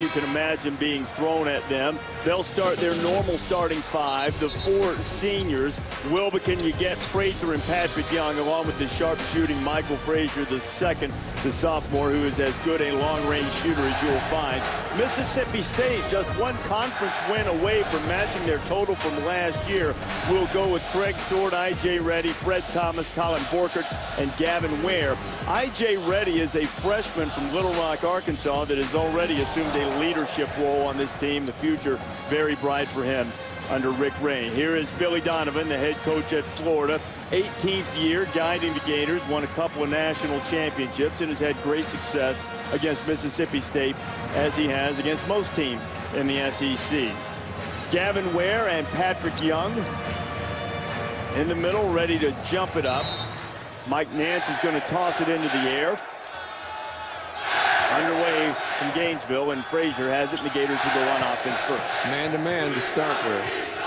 you can imagine being thrown at them. They'll start their normal starting five, the four seniors. Wilbekin, you get Prather and Patrick Young, along with the sharpshooting Michael Frazier, the second, the sophomore, who is as good a long-range shooter as you'll find. Mississippi State, just one conference win away from matching their total from last year. We'll go with Craig Sword, I.J. Reddy, Fred Thomas, Colin Borkert, and Gavin Ware. I.J. Reddy is a freshman from Little Rock, Arkansas, that has already assumed a leadership role on this team. The future very bright for him under Rick Ray. Here is Billy Donovan, the head coach at Florida. 18th year guiding the Gators, won a couple of national championships, and has had great success against Mississippi State, as he has against most teams in the SEC. Gavin Ware and Patrick Young in the middle, ready to jump it up. Mike Nance is going to toss it into the air. Underway from Gainesville, and Frazier has it, and the Gators will go on offense first. Man-to-man to start with.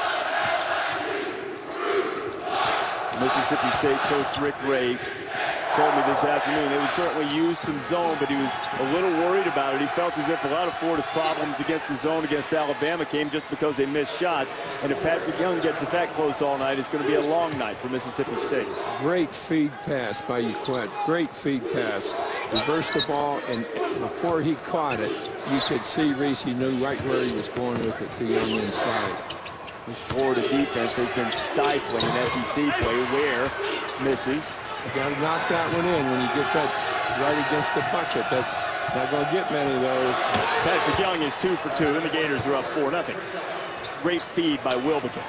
Mississippi State coach Rick Ray told me this afternoon they would certainly use some zone, but he was a little worried about it. He felt as if a lot of Florida's problems against the zone against Alabama came just because they missed shots. And if Patrick Young gets it that close all night, it's going to be a long night for Mississippi State. Great feed pass by Uquette. Great feed pass. Reversed the ball, and before he caught it, you could see Reese, he knew right where he was going with it to Young inside. This Florida defense has been stifling in SEC play. Ware misses. You got to knock that one in when you get that right against the bucket. That's not going to get many of those. Patrick Young is 2 for 2, and the Gators are up 4-0. Great feed by Wilbekin.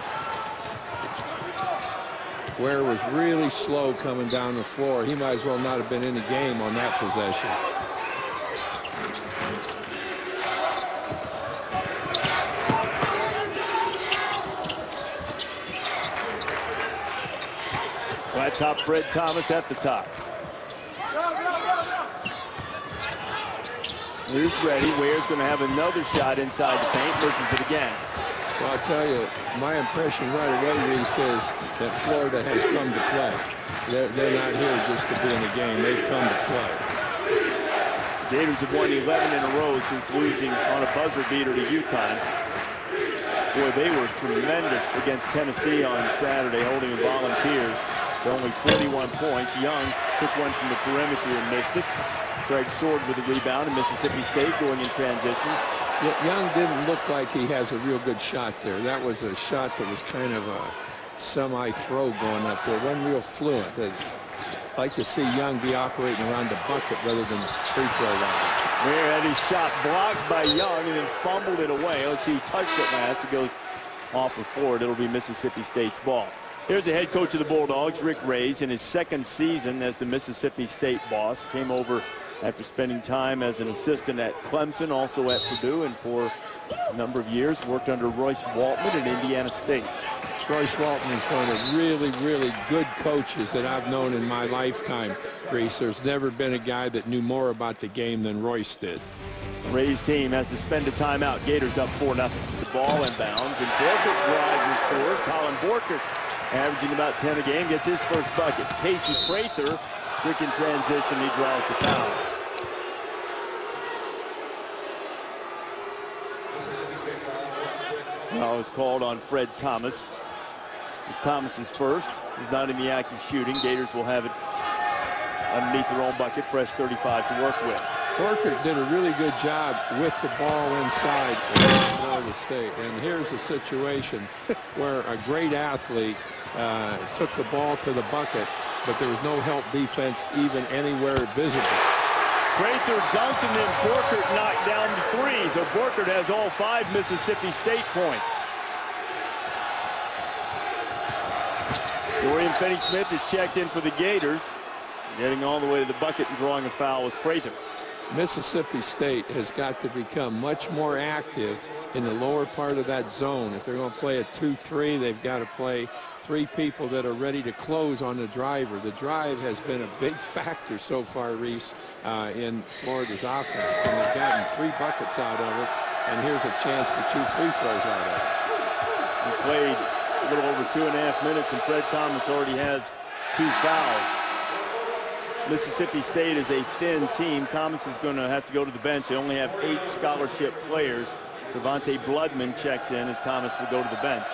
Ware was really slow coming down the floor. He might as well not have been in the game on that possession. Flat top Fred Thomas at the top. Here's Reddy. Ware's going to have another shot inside the paint. Misses it again. Well, I'll tell you, my impression right away, Reese, is that Florida has come to play. They're not here just to be in the game. They've come to play. Gators have won 11 in a row since losing on a buzzer beater to UConn. Boy, they were tremendous against Tennessee on Saturday, holding the Volunteers to only 41 points. Young took one from the perimeter and missed it. Craig Sword with the rebound, and Mississippi State going in transition. Young didn't look like he has a real good shot there. That was a shot that was kind of a semi-throw going up there. Wasn't real fluent. I'd like to see Young be operating around the bucket rather than the free throw line. Ware had his shot blocked by Young and then fumbled it away. Let's see, he touched it last. It goes off of Ford. It'll be Mississippi State's ball. Here's the head coach of the Bulldogs, Rick Rays, in his second season as the Mississippi State boss. Came over after spending time as an assistant at Clemson, also at Purdue, and for a number of years worked under Royce Waltman at Indiana State. Royce Waltman is one of the really, really good coaches that I've known in my lifetime, Reese. There's never been a guy that knew more about the game than Royce did. Ray's team has to spend a timeout. Gators up 4-0. The ball inbounds, and Borkert drives and scores. Colin Borkert, averaging about 10 a game, gets his first bucket. Casey Prather, quick in transition, he draws the foul. Foul is called on Fred Thomas. It's Thomas's first. He's not in the act of shooting. Gators will have it underneath their own bucket. Fresh 35 to work with. Borkert did a really good job with the ball inside Florida State. And here's a situation where a great athlete took the ball to the bucket, but there was no help defense even anywhere visible. Prather dunked, and then Borkert knocked down the three. So Borkert has all 5 Mississippi State points. Dorian Finney-Smith is checked in for the Gators. Getting all the way to the bucket and drawing a foul was Prather. Mississippi State has got to become much more active in the lower part of that zone. If they're going to play a 2-3, they've got to play 3 people that are ready to close on the driver. The drive has been a big factor so far, Reese, in Florida's offense. And they've gotten 3 buckets out of it, and here's a chance for 2 free throws out of it. He played a little over 2.5 minutes, and Fred Thomas already has 2 fouls. Mississippi State is a thin team. Thomas is going to have to go to the bench. They only have 8 scholarship players. Devontae Bloodman checks in as Thomas will go to the bench.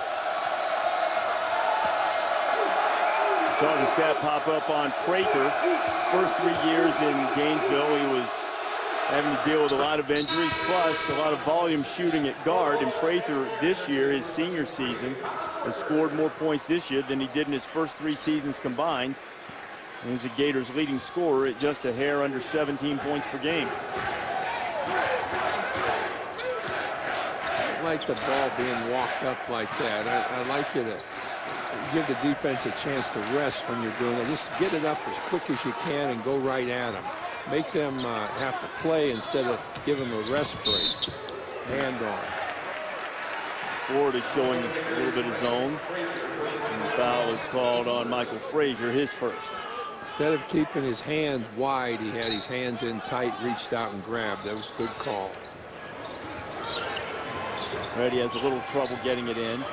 Saw the stat pop up on Prather. First 3 years in Gainesville, he was having to deal with a lot of injuries, plus a lot of volume shooting at guard. And Prather this year, his senior season, has scored more points this year than he did in his first 3 seasons combined. And he's the Gators' leading scorer at just a hair under 17 points per game. I like the ball being walked up like that. I like you to give the defense a chance to rest when you're doing it. Just get it up as quick as you can and go right at them. Make them have to play instead of give them a rest break. Hand on. Florida showing a little bit of zone. And the foul is called on Michael Frazier, his first. Instead of keeping his hands wide, he had his hands in tight, reached out and grabbed. That was a good call. Reddy has a little trouble getting it in.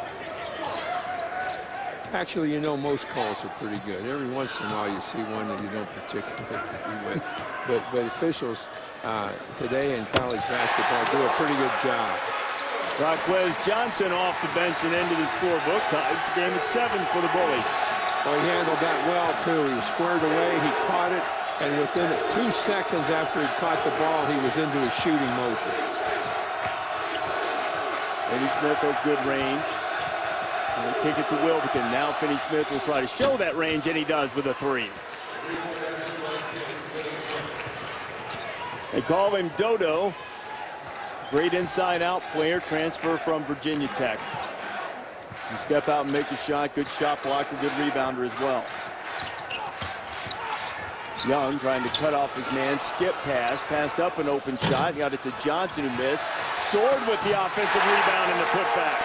Actually, you know, most calls are pretty good. Every once in a while you see one that you don't particularly agree with. But officials today in college basketball do a pretty good job. Raquez Johnson off the bench and into the scorebook. Ties the game at 7 for the Bullies. Well, he handled that well, too. He was squared away, he caught it, and within 2 seconds after he caught the ball, he was into his shooting motion. Finney Smith has good range. And they kick it to Wilbekin. Now Finney Smith will try to show that range, and he does with a 3. They call him Dodo. Great inside-out player, transfer from Virginia Tech. You step out and make a shot, good shot blocker, good rebounder as well. Young trying to cut off his man, skip pass, passed up an open shot, got it to Johnson who missed. Sword with the offensive rebound and the putback.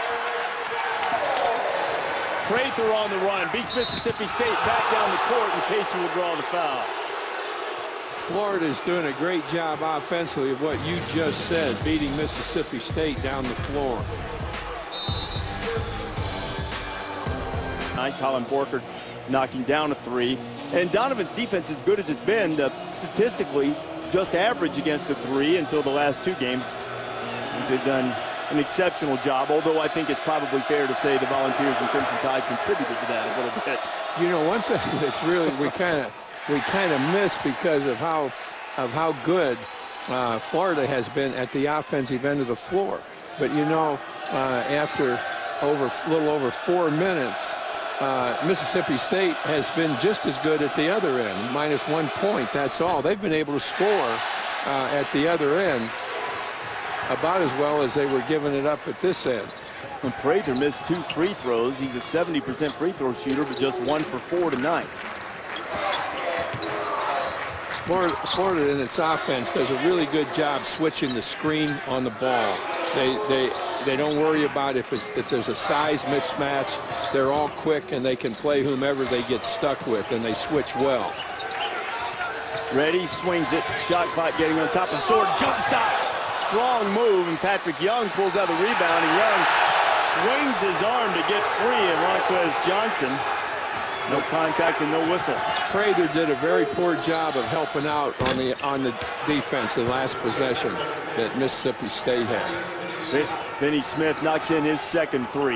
Prather on the run, beats Mississippi State back down the court, and Casey will draw the foul. Florida's doing a great job offensively of what you just said, beating Mississippi State down the floor. Colin Borkert knocking down a 3. And Donovan's defense, as good as it's been, statistically just average against a 3 until the last 2 games. They've done an exceptional job, although I think it's probably fair to say the Volunteers and Crimson Tide contributed to that a little bit. You know, one thing that's really we kind of miss because of how good Florida has been at the offensive end of the floor. But you know, after a little over 4 minutes, Mississippi State has been just as good at the other end, minus 1 point. That's all. They've been able to score at the other end about as well as they were giving it up at this end. And Prather missed 2 free throws. He's a 70% free throw shooter, but just 1 for 4 tonight. Florida in its offense does a really good job switching the screen on the ball. They don't worry about if there's a size mismatch. They're all quick and they can play whomever they get stuck with, and they switch well. Reddy swings it, shot clock getting on top of the sword, jump stop. Strong move, and Patrick Young pulls out the rebound, and Young swings his arm to get free, and Raquez Johnson, no contact and no whistle. Prather did a very poor job of helping out on the defense the last possession that Mississippi State had. Finney Smith knocks in his second 3.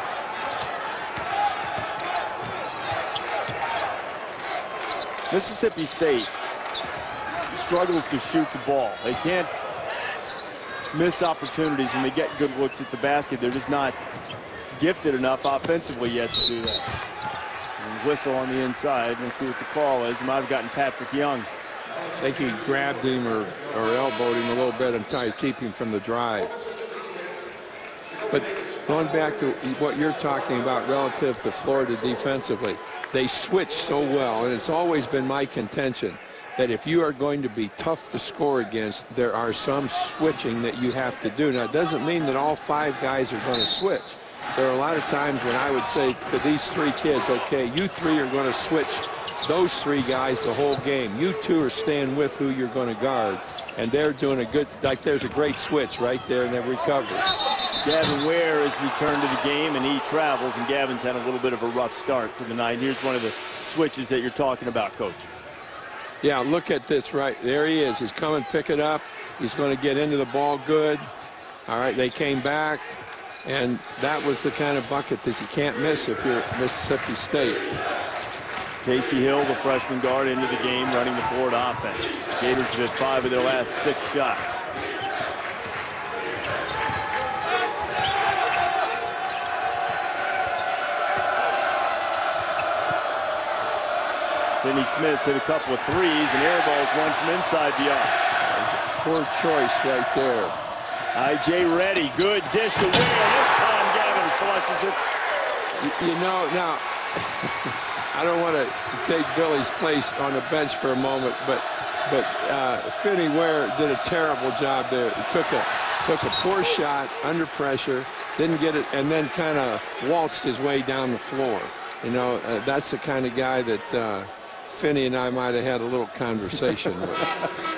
Mississippi State struggles to shoot the ball. They can't miss opportunities when they get good looks at the basket. They're just not gifted enough offensively yet to do that. And whistle on the inside. Let's see what the call is. He might have gotten Patrick Young. I think he grabbed him or elbowed him a little bit and tried to keep him from the drive. But going back to what you're talking about relative to Florida defensively, they switch so well, and it's always been my contention that if you are going to be tough to score against, there are some switching that you have to do. Now, it doesn't mean that all 5 guys are going to switch. There are a lot of times when I would say to these 3 kids, okay, you 3 are going to switch those 3 guys the whole game. You 2 are staying with who you're going to guard. And they're doing a good, like there's a great switch right there in every recovery. Gavin Ware has returned to the game, and he travels, and Gavin's had a little bit of a rough start to the night. Here's one of the switches that you're talking about, Coach. Yeah, look at this right. There he is. He's coming, pick it up. He's going to get into the ball good. All right, they came back, and that was the kind of bucket that you can't miss if you're Mississippi State. Casey Hill, the freshman guard, into the game, running the Florida offense. Gators have hit 5 of their last 6 shots. Finney Smith hit a couple of threes, and air balls one from inside the arc. Poor choice right there. I.J. Reddy, good dish to Will. This time Gavin flushes it. You know, now, I don't want to take Billy's place on the bench for a moment, but Finney Ware did a terrible job there. He took a poor shot under pressure, didn't get it, and then kind of waltzed his way down the floor. You know, that's the kind of guy that Finney and I might have had a little conversation with.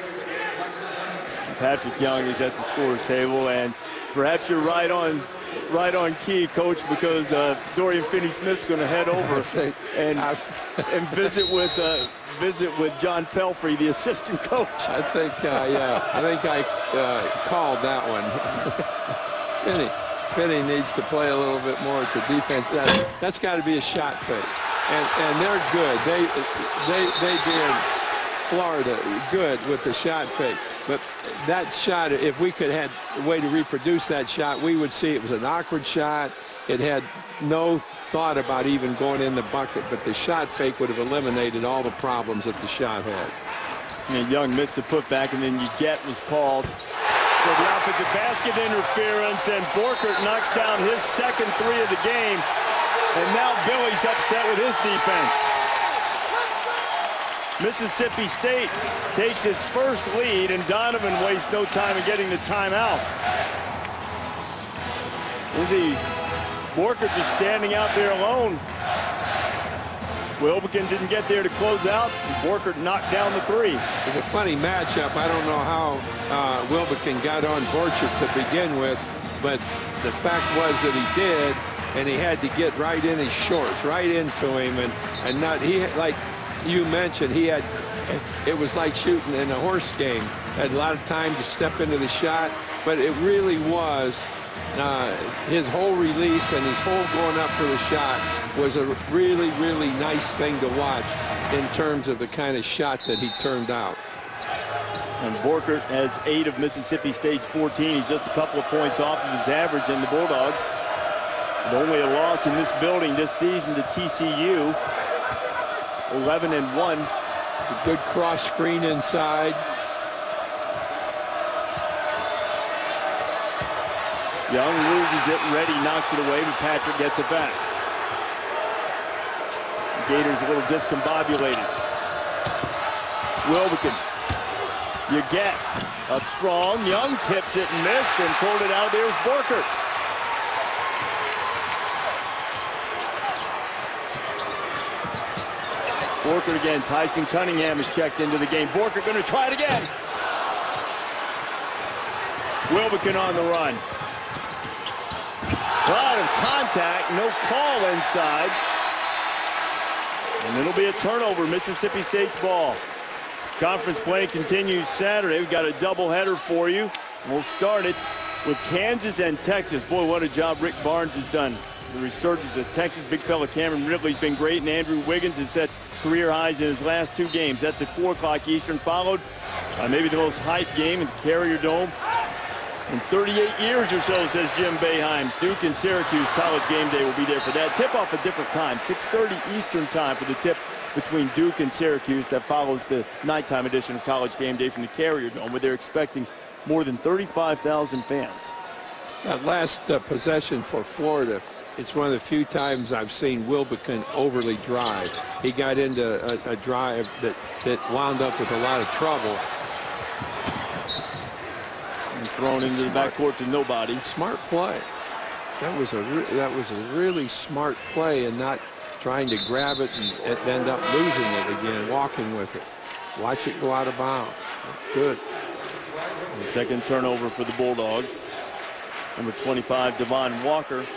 Patrick Young is at the scorer's table, and perhaps you're right on key, Coach, because Dorian Finney-Smith's going to head over and visit with John Pelfrey, the assistant coach. I think I called that one. Finney needs to play a little bit more at the defense. That's got to be a shot fake, and they're good. They being Florida good with the shot fake. But that shot, if we could have a way to reproduce that shot, we would see it was an awkward shot. It had no thought about even going in the bucket, but the shot fake would have eliminated all the problems that the shot had. And Young missed the putback, and then Uget was called for the offensive basket interference, and Borkert knocks down his second 3 of the game, and now Billy's upset with his defense. Mississippi State takes its first lead, and Donovan wastes no time in getting the timeout. Borkert just standing out there alone. Wilbekin didn't get there to close out. Borkert knocked down the 3. It was a funny matchup. I don't know how Wilbekin got on Borkert to begin with, but the fact was that he did, and he had to get right in his shorts, right into him, and not like you mentioned, it was like shooting in a horse game. Had a lot of time to step into the shot, but it really was his whole release and his whole going up for the shot was a really, really nice thing to watch in terms of the kind of shot that he turned out. And Borkert has 8 of Mississippi State's 14. He's just a couple of points off of his average in the Bulldogs. With only a loss in this building this season to TCU. 11-1. A good cross screen inside. Young loses it. Reddy knocks it away, but Patrick gets it back. Gators a little discombobulated. Wilbekin. Uget up strong. Young tips it and missed and pulled it out. There's Borkert. Borkert again. Tyson Cunningham is checked into the game. Borkert going to try it again. Wilbekin on the run. A lot of contact. No call inside. And it'll be a turnover. Mississippi State's ball. Conference play continues Saturday. We've got a doubleheader for you. We'll start it with Kansas and Texas. Boy, what a job Rick Barnes has done. The resurgence of Texas. Big fella Cameron Ridley's been great, and Andrew Wiggins has set career highs in his last 2 games. That's at 4 o'clock Eastern, followed by maybe the most hype game in the Carrier Dome in 38 years or so, says Jim Boeheim. Duke and Syracuse College game day will be there for that. Tip-off a different time, 6:30 Eastern time for the tip between Duke and Syracuse. That follows the nighttime edition of College game day from the Carrier Dome, where they're expecting more than 35,000 fans. That last possession for Florida, it's one of the few times I've seen Wilbekin overly drive. He got into a drive that wound up with a lot of trouble. And thrown into the backcourt to nobody. Smart play. That was a really smart play, and not trying to grab it and end up losing it again, walking with it. Watch it go out of bounds. That's good. The second turnover for the Bulldogs. Number 25, Devon Walker,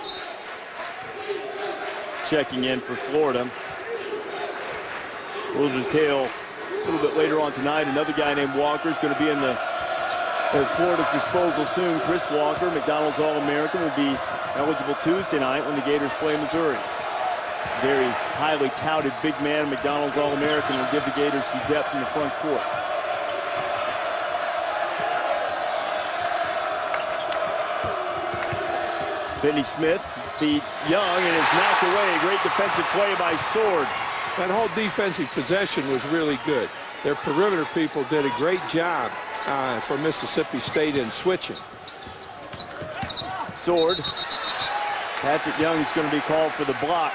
checking in for Florida. A little detail A little bit later on tonight, another guy named Walker is going to be at Florida's disposal soon. Chris Walker, McDonald's All-American, will be eligible Tuesday night when the Gators play Missouri. Very highly touted big man, McDonald's All-American, will give the Gators some depth in the front court. Finney Smith feeds Young and is knocked away. Great defensive play by Sword. That whole defensive possession was really good. Their perimeter people did a great job for Mississippi State in switching. Sword. Patrick Young's going to be called for the block.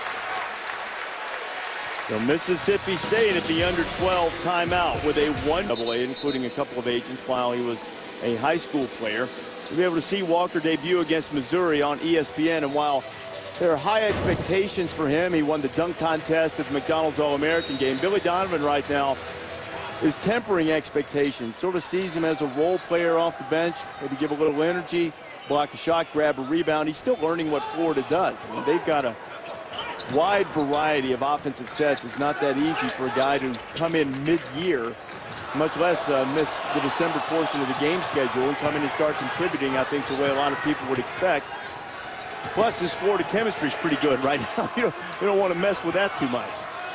So Mississippi State at the under 12 timeout with a 1AA, including a couple of agents while he was a high school player. We'll be able to see Walker debut against Missouri on ESPN, and while there are high expectations for him, he won the dunk contest at the McDonald's All-American game. Billy Donovan right now is tempering expectations, sort of sees him as a role player off the bench, maybe give a little energy, block a shot, grab a rebound. He's still learning what Florida does. I mean, they've got a wide variety of offensive sets. It's not that easy for a guy to come in mid-year, much less miss the December portion of the game schedule and come in and start contributing, I think, the way a lot of people would expect. Plus, his Florida chemistry is pretty good right now. You don't want to mess with that too much.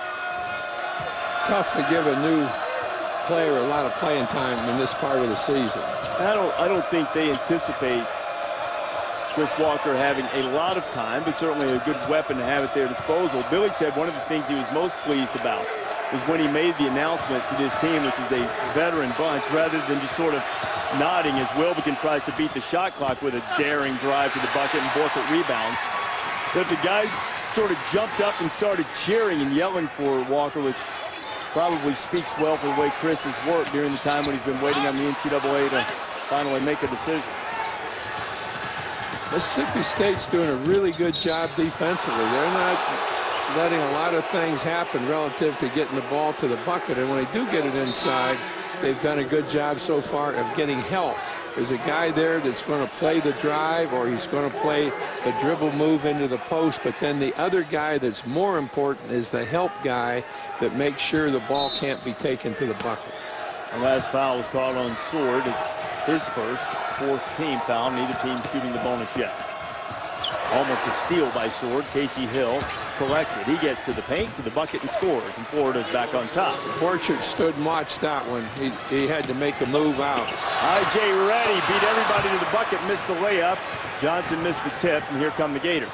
Tough to give a new player a lot of playing time in this part of the season. I don't think they anticipate Chris Walker having a lot of time, but certainly a good weapon to have at their disposal. Billy said one of the things he was most pleased about was when he made the announcement to this team, which is a veteran bunch, rather than just sort of nodding as Wilbekin tries to beat the shot clock with a daring drive to the bucket and Borkert rebounds, that the guys sort of jumped up and started cheering and yelling for Walker, which probably speaks well for the way Chris has worked during the time when he's been waiting on the NCAA to finally make a decision. Mississippi State's doing a really good job defensively. They're not letting a lot of things happen relative to getting the ball to the bucket, and when they do get it inside, they've done a good job so far of getting help. There's a guy there that's going to play the drive, or he's going to play the dribble move into the post, but then the other guy that's more important is the help guy that makes sure the ball can't be taken to the bucket. The last foul was called on Sword. It's his first, fourth team foul. Neither team shooting the bonus yet. Almost a steal by Sword. Casey Hill collects it. He gets to the paint, to the bucket, and scores. And Florida's back on top. Borchert stood and watched that one. He had to make a move out. I.J. Reddy beat everybody to the bucket, missed the layup. Johnson missed the tip, and here come the Gators.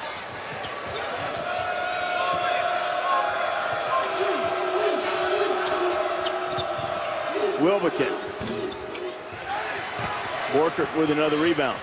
Wilbekin. Borkert with another rebound.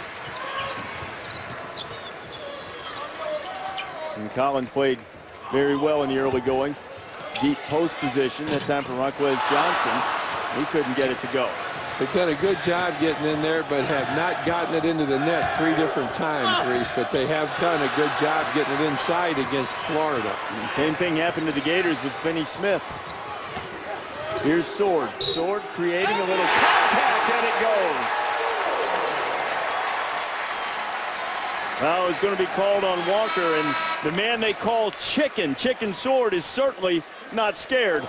And Collins played very well in the early going. Deep post position, that time for Ronquez Johnson. He couldn't get it to go. They've done a good job getting in there, but have not gotten it into the net 3 different times, Reese. But they have done a good job getting it inside against Florida. And same thing happened to the Gators with Finney Smith. Here's Sword. Sword creating a little contact, and it goes. Well, it's going to be called on Walker, and the man they call Chicken Sword, is certainly not scared.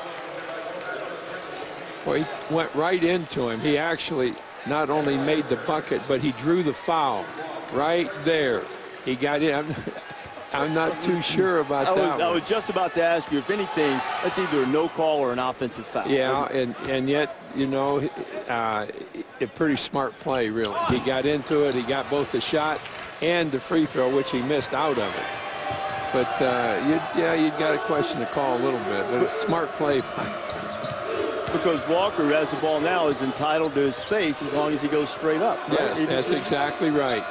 Well, he went right into him. He actually not only made the bucket, but he drew the foul right there. He got in. I'm not too sure about that. I was just about to ask you, if anything, that's either a no call or an offensive foul. Yeah, and yet, you know, a pretty smart play, really. He got into it. He got both the shot and the free throw, which he missed out of it. But, you'd got to question the call a little bit. But it's a smart play. Because Walker, who has the ball now, is entitled to his space as long as he goes straight up. Right? Yes, that's exactly right.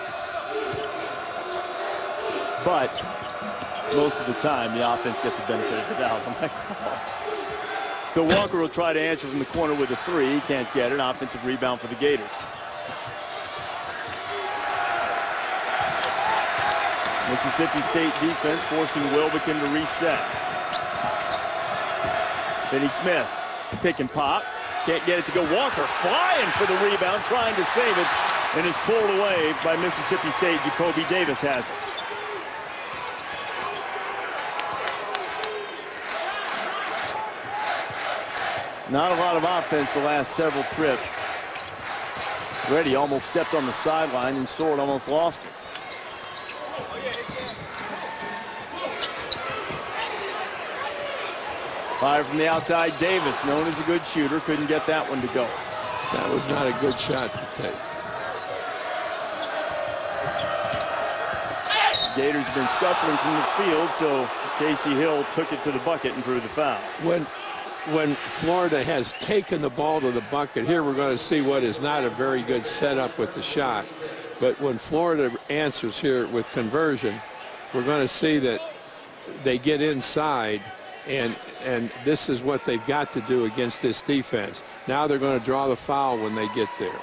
But most of the time, the offense gets the benefit of the doubt on that call. So Walker will try to answer from the corner with a 3. He can't get it. Offensive rebound for the Gators. Mississippi State defense forcing Wilbekin to reset. Finney Smith, pick and pop. Can't get it to go. Walker flying for the rebound, trying to save it, and is pulled away by Mississippi State. Jacoby Davis has it. Not a lot of offense the last several trips. Reddy almost stepped on the sideline, and Sword almost lost it. Fire from the outside, Davis, known as a good shooter, couldn't get that one to go. That was not a good shot to take. Gators have been scuffling from the field, so Casey Hill took it to the bucket and drew the foul. When Florida has taken the ball to the bucket, here we're going to see what is not a very good setup with the shot. But when Florida answers here with conversion, we're going to see that they get inside, and this is what they've got to do against this defense. Now they're going to draw the foul when they get there.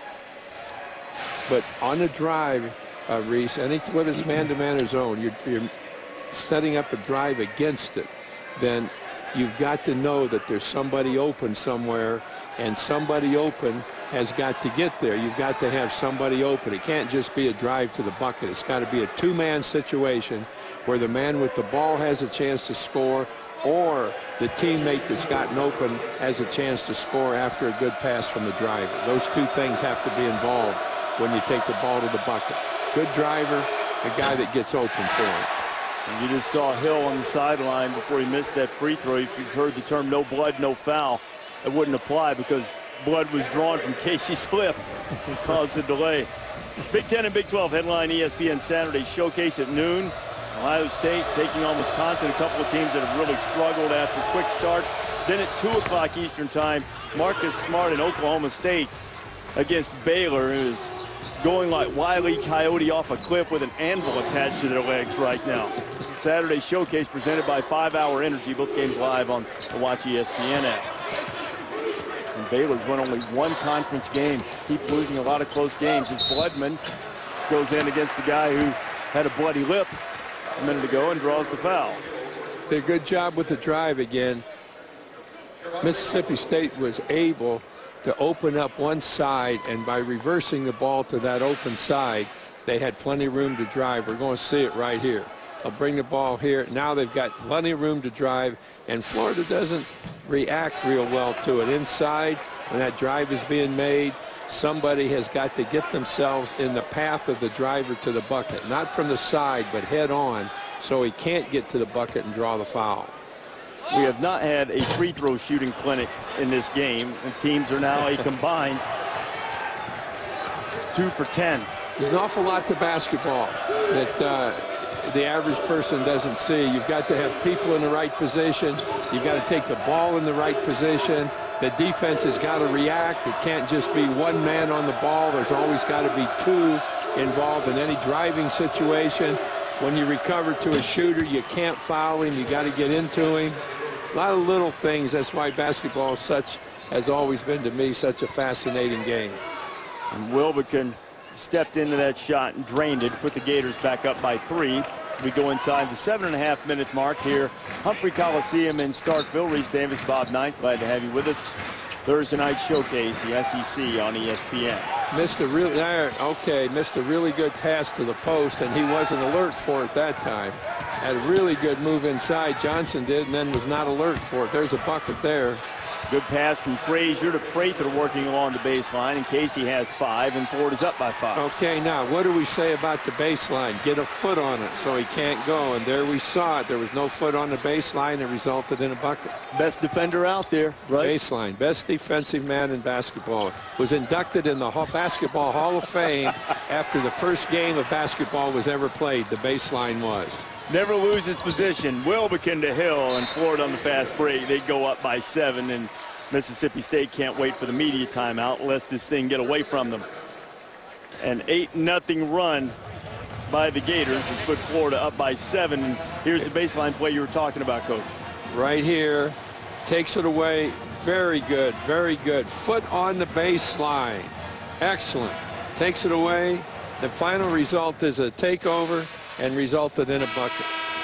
But on the drive, Reese, whether it's man-to-man or zone, you're setting up a drive against it, then you've got to know that there's somebody open somewhere, and somebody open has got to get there. You've got to have somebody open. It can't just be a drive to the bucket. It's got to be a two-man situation where the man with the ball has a chance to score, or the teammate that's gotten open has a chance to score after a good pass from the driver. Those two things have to be involved when you take the ball to the bucket. Good driver, a guy that gets open for him. And you just saw Hill on the sideline before he missed that free throw. If you've heard the term no blood, no foul, it wouldn't apply because blood was drawn from Casey's hip and caused the delay. Big 10 and Big 12 headline ESPN Saturday showcase at noon. Ohio State taking on Wisconsin, a couple of teams that have really struggled after quick starts. Then at 2 o'clock Eastern time, Marcus Smart and Oklahoma State against Baylor, who's going like Wile E. Coyote off a cliff with an anvil attached to their legs right now. Saturday showcase presented by 5 Hour Energy. Both games live on the Watch ESPN app. And Baylor's won only one conference game. Keep losing a lot of close games as Bloodman goes in against the guy who had a bloody lip a minute ago and draws the foul. Did a good job with the drive again. Mississippi State was able to open up one side, and by reversing the ball to that open side, they had plenty of room to drive. We're going to see it right here. They'll bring the ball here. Now they've got plenty of room to drive, and Florida doesn't react real well to it. Inside, when that drive is being made, somebody has got to get themselves in the path of the driver to the bucket, not from the side, but head on, so he can't get to the bucket and draw the foul. We have not had a free throw shooting clinic in this game, and teams are now a combined 2 for 10. There's an awful lot to basketball that the average person doesn't see. You've got to have people in the right position. You've got to take the ball in the right position. The defense has got to react. It can't just be one man on the ball. There's always got to be two involved in any driving situation. When you recover to a shooter, you can't foul him. You got to get into him. A lot of little things. That's why basketball has always been to me such a fascinating game. And Wilbekin stepped into that shot and drained it, put the Gators back up by 3. So we go inside the 7.5-minute mark here. Humphrey Coliseum in Starkville. Reese Davis, Bob Knight, glad to have you with us. Thursday night showcase, the SEC on ESPN. Missed a really good pass to the post, and he wasn't alert for it that time. Had a really good move inside, Johnson did, and then was not alert for it. There's a bucket there. Good pass from Frazier to Prather working along the baseline, and Casey has 5, and Florida's up by 5. Okay, now what do we say about the baseline? Get a foot on it so he can't go, and there we saw it. There was no foot on the baseline. It resulted in a bucket. Best defender out there, right? Baseline, best defensive man in basketball. Was inducted in the Basketball Hall of Fame after the first game of basketball was ever played. The baseline was. Never loses position. Wilbekin to Hill, and Florida on the fast break. They go up by 7, and Mississippi State can't wait for the media timeout lest this thing get away from them. An 8-0 run by the Gators has put Florida up by 7. And here's the baseline play you were talking about, Coach. Right here, takes it away. Very good, very good. Foot on the baseline. Excellent. Takes it away. The final result is a takeover and resulted in a bucket.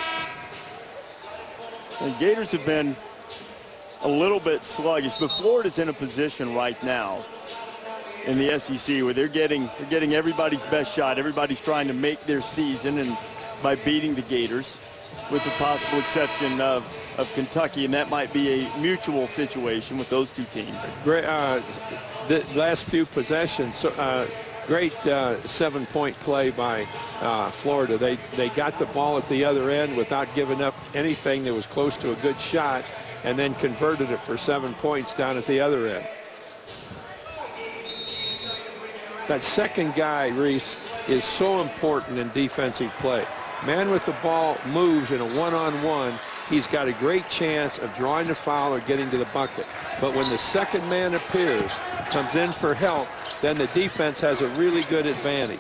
The Gators have been a little bit sluggish, but Florida's in a position right now in the SEC where they're getting everybody's best shot. Everybody's trying to make their season, and by beating the Gators, with the possible exception of of Kentucky, and that might be a mutual situation with those two teams. Great, the last few possessions, great 7-point play by Florida. They got the ball at the other end without giving up anything that was close to a good shot, and then converted it for 7 points down at the other end. That second guy, Reese, is so important in defensive play. Man with the ball moves in a one-on-one. He's got a great chance of drawing the foul or getting to the bucket. But when the second man appears, comes in for help, then the defense has a really good advantage.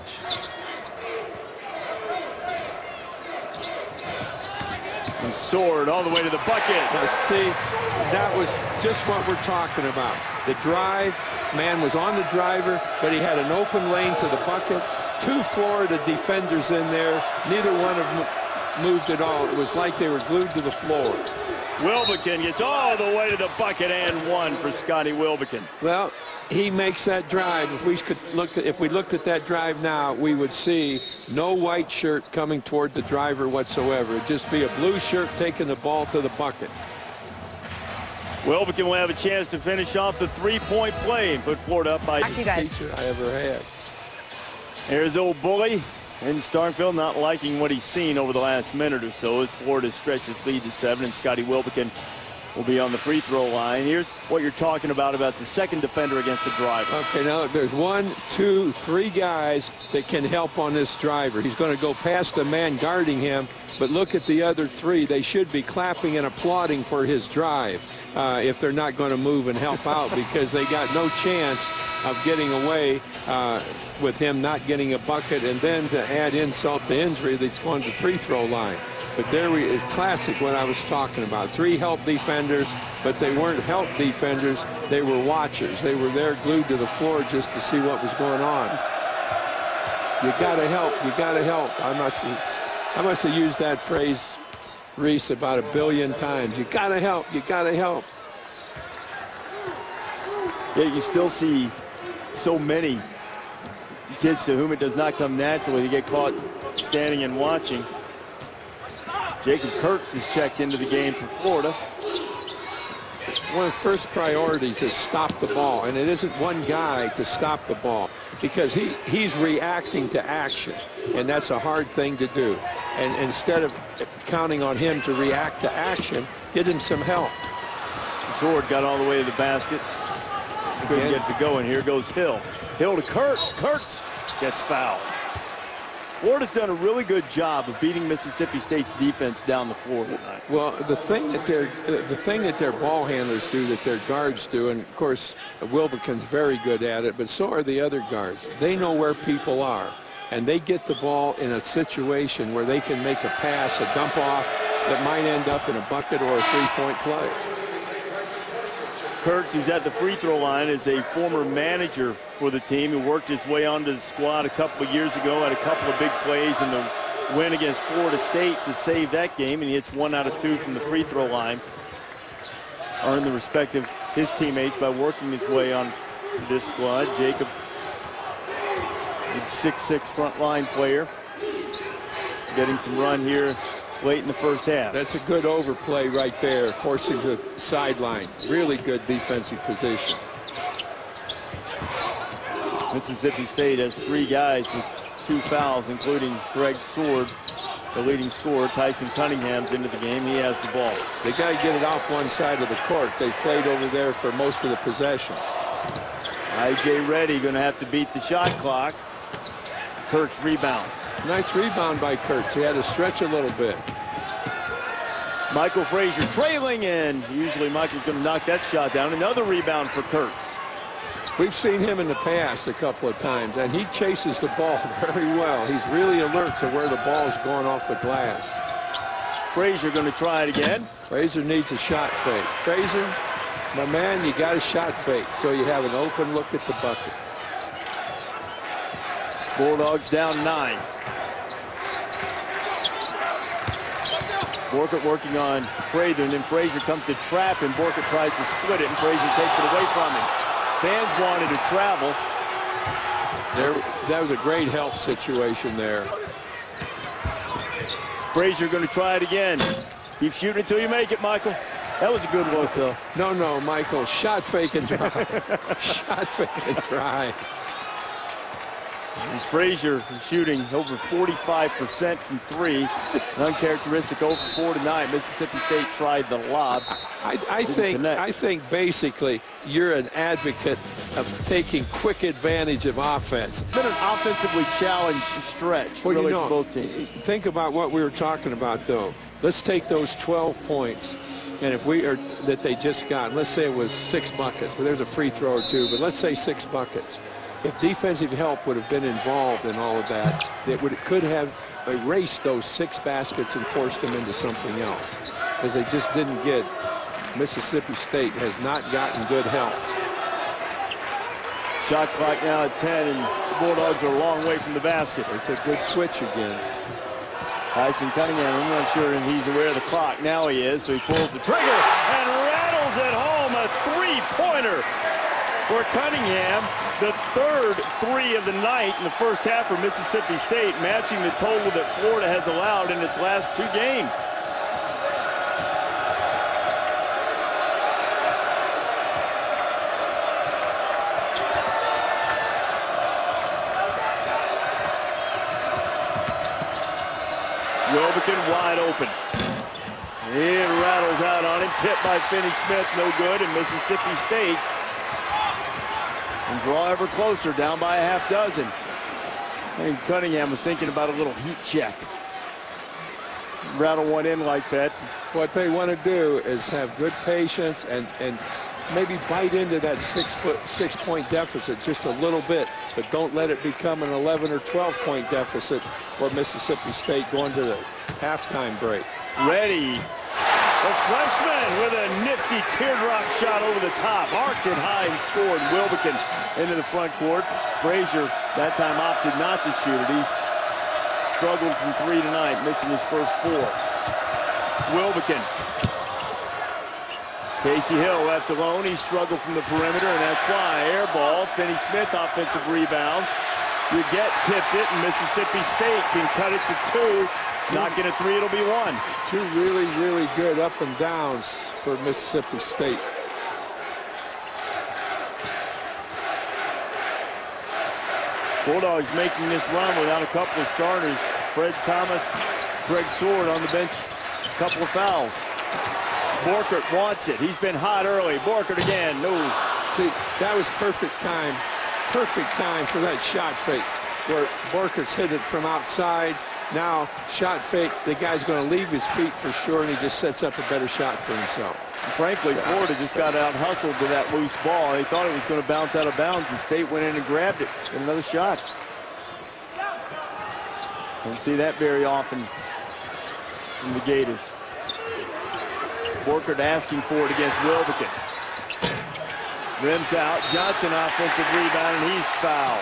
And Sword all the way to the bucket. Now, see, that was just what we're talking about. The drive, man was on the driver, but he had an open lane to the bucket. 2 Florida defenders in there. Neither one of them moved at all. It was like they were glued to the floor. Wilbekin gets all the way to the bucket and one for Scotty Wilbekin. Well, he makes that drive. If we looked at that drive now, we would see no white shirt coming toward the driver whatsoever. It'd just be a blue shirt taking the ball to the bucket. Wilbekin will have a chance to finish off the 3-point play and put Florida up by Back to you guys. Teacher I ever had. There's old bully in Starkville, not liking what he's seen over the last minute or so as Florida stretched its lead to 7, and Scotty Wilbekin will be on the free throw line. Here's what you're talking about the second defender against the driver. Okay, now there's 1, 2, 3 guys that can help on this driver. He's going to go past the man guarding him, but look at the other 3. They should be clapping and applauding for his drive if they're not going to move and help out, because they got no chance of getting away with him not getting a bucket, and then to add insult to injury, he's going to the free throw line. But there is classic what I was talking about. 3 help defenders, but they weren't help defenders. They were watchers. They were there glued to the floor just to see what was going on. You got to help. You got to help. I must have used that phrase, Reese, about 1 billion times. You got to help. You got to help. Yeah, you still see so many kids to whom it does not come naturally to get caught standing and watching. Jacob Kurtz has checked into the game for Florida. One of the first priorities is stop the ball, and it isn't one guy to stop the ball, because he's reacting to action, and that's a hard thing to do. And instead of counting on him to react to action, get him some help. Sword got all the way to the basket. Couldn't get it to go, and here goes Hill. Hill to Kurtz. Kurtz gets fouled. Florida's done a really good job of beating Mississippi State's defense down the floor tonight. Well, the thing that their ball handlers do, that their guards do, and of course Wilbekin's very good at it, but so are the other guards. They know where people are, and they get the ball in a situation where they can make a pass, a dump off that might end up in a bucket or a 3-point play. Kurtz, who's at the free throw line, is a former manager for the team who worked his way onto the squad a couple of years ago, had a couple of big plays in the win against Florida State to save that game, and he hits 1 out of 2 from the free throw line. Earned the respect of his teammates by working his way on this squad. Jacob, 6'6" front line player, getting some run here late in the first half. That's a good overplay right there, forcing the sideline. Really good defensive position. Mississippi State has 3 guys with 2 fouls, including Greg Sword, the leading scorer. Tyson Cunningham's into the game. He has the ball. They got to get it off one side of the court. They've played over there for most of the possession. I.J. Reddy going to have to beat the shot clock. Kurtz rebounds. Nice rebound by Kurtz. He had to stretch a little bit. Michael Frazier trailing, and usually Michael's going to knock that shot down. Another rebound for Kurtz. We've seen him in the past a couple of times, and he chases the ball very well. He's really alert to where the ball's going off the glass. Frazier going to try it again. Frazier needs a shot fake. Frazier, my man, you got a shot fake, so you have an open look at the bucket. Bulldogs down 9. Borkett working on Frazier, and then Frazier comes to trap, and Borkett tries to split it, and Frazier takes it away from him. Fans wanted to travel. That was a great help situation there. Frazier going to try it again. Keep shooting until you make it, Michael. That was a good look, though. No, Michael. Shot fake and drive. Shot fake and drive. And Frazier shooting over 45% from 3. Uncharacteristic 0 for 4 tonight. Mississippi State tried the lob. I think basically you're an advocate of taking quick advantage of offense. It's been an offensively challenged stretch, well, really, for both teams. Think about what we were talking about, though. Let's take those 12 points, and if we are that they just got, let's say it was 6 buckets, but there's a free throw or 2, but let's say 6 buckets. If defensive help would have been involved in all of that, it could have erased those 6 baskets and forced them into something else, because they just didn't get. Mississippi State has not gotten good help. Shot clock now at 10, and the Bulldogs are a long way from the basket. It's a good switch again. Tyson Cunningham, I'm not sure if he's aware of the clock. Now he is, so he pulls the trigger and rattles it home. A three-pointer for Cunningham. The third 3 of the night in the first half for Mississippi State, matching the total that Florida has allowed in its last 2 games. Wilbekin wide open. It rattles out on him. Tipped by Finney Smith, no good. And Mississippi State and draw ever closer, down by a half dozen. I think Cunningham was thinking about a little heat check. Rattle one in like that. What they want to do is have good patience and maybe bite into that 6-point deficit just a little bit, but don't let it become an 11 or 12-point deficit for Mississippi State going to the halftime break. Ready. The freshman with a nifty teardrop shot over the top. Arced it high and scored. Wilbekin into the front court. Frazier that time opted not to shoot it. He's struggled from 3 tonight, missing his first 4. Wilbekin. Casey Hill left alone. He struggled from the perimeter, and that's why. Air ball. Finney Smith offensive rebound. You get tipped it, and Mississippi State can cut it to 2. Not get a 3, it'll be 1. 2 really, really good up and downs for Mississippi State. Bulldogs making this run without a couple of starters. Fred Thomas, Greg Sword on the bench. A couple of fouls. Borkert wants it. He's been hot early. Borkert again. No. See, that was perfect time for that shot fake where Borkert's hit it from outside. Now, shot fake, the guy's going to leave his feet for sure, and he just sets up a better shot for himself. Frankly, Florida just got out-hustled to that loose ball. They thought it was going to bounce out of bounds. The State went in and grabbed it. And another shot. Don't see that very often from the Gators. Borkert asking for it against Wilbekin. Rims out. Johnson offensive rebound, and he's fouled.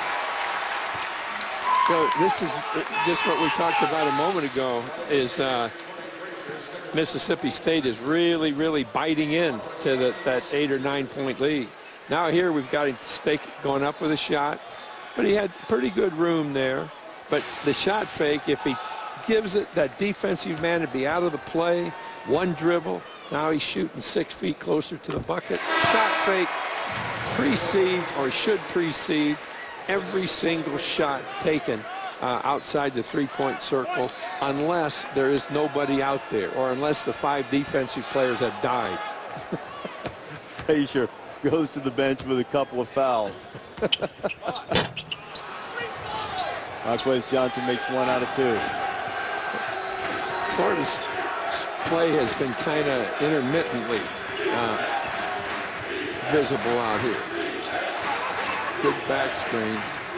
So this is just what we talked about a moment ago, is Mississippi State is really, really biting in to that 8 or 9 point lead. Now here we've got him going up with a shot, but he had pretty good room there. But the shot fake, if he gives it, that defensive man to be out of the play, 1 dribble, now he's shooting 6 feet closer to the bucket. Shot fake precedes or should precede every single shot taken outside the 3-point circle, unless there is nobody out there or unless the 5 defensive players have died. Frazier goes to the bench with a couple of fouls. Marquez Johnson makes 1 out of 2. Florida's play has been kind of intermittently visible out here. Good back screen.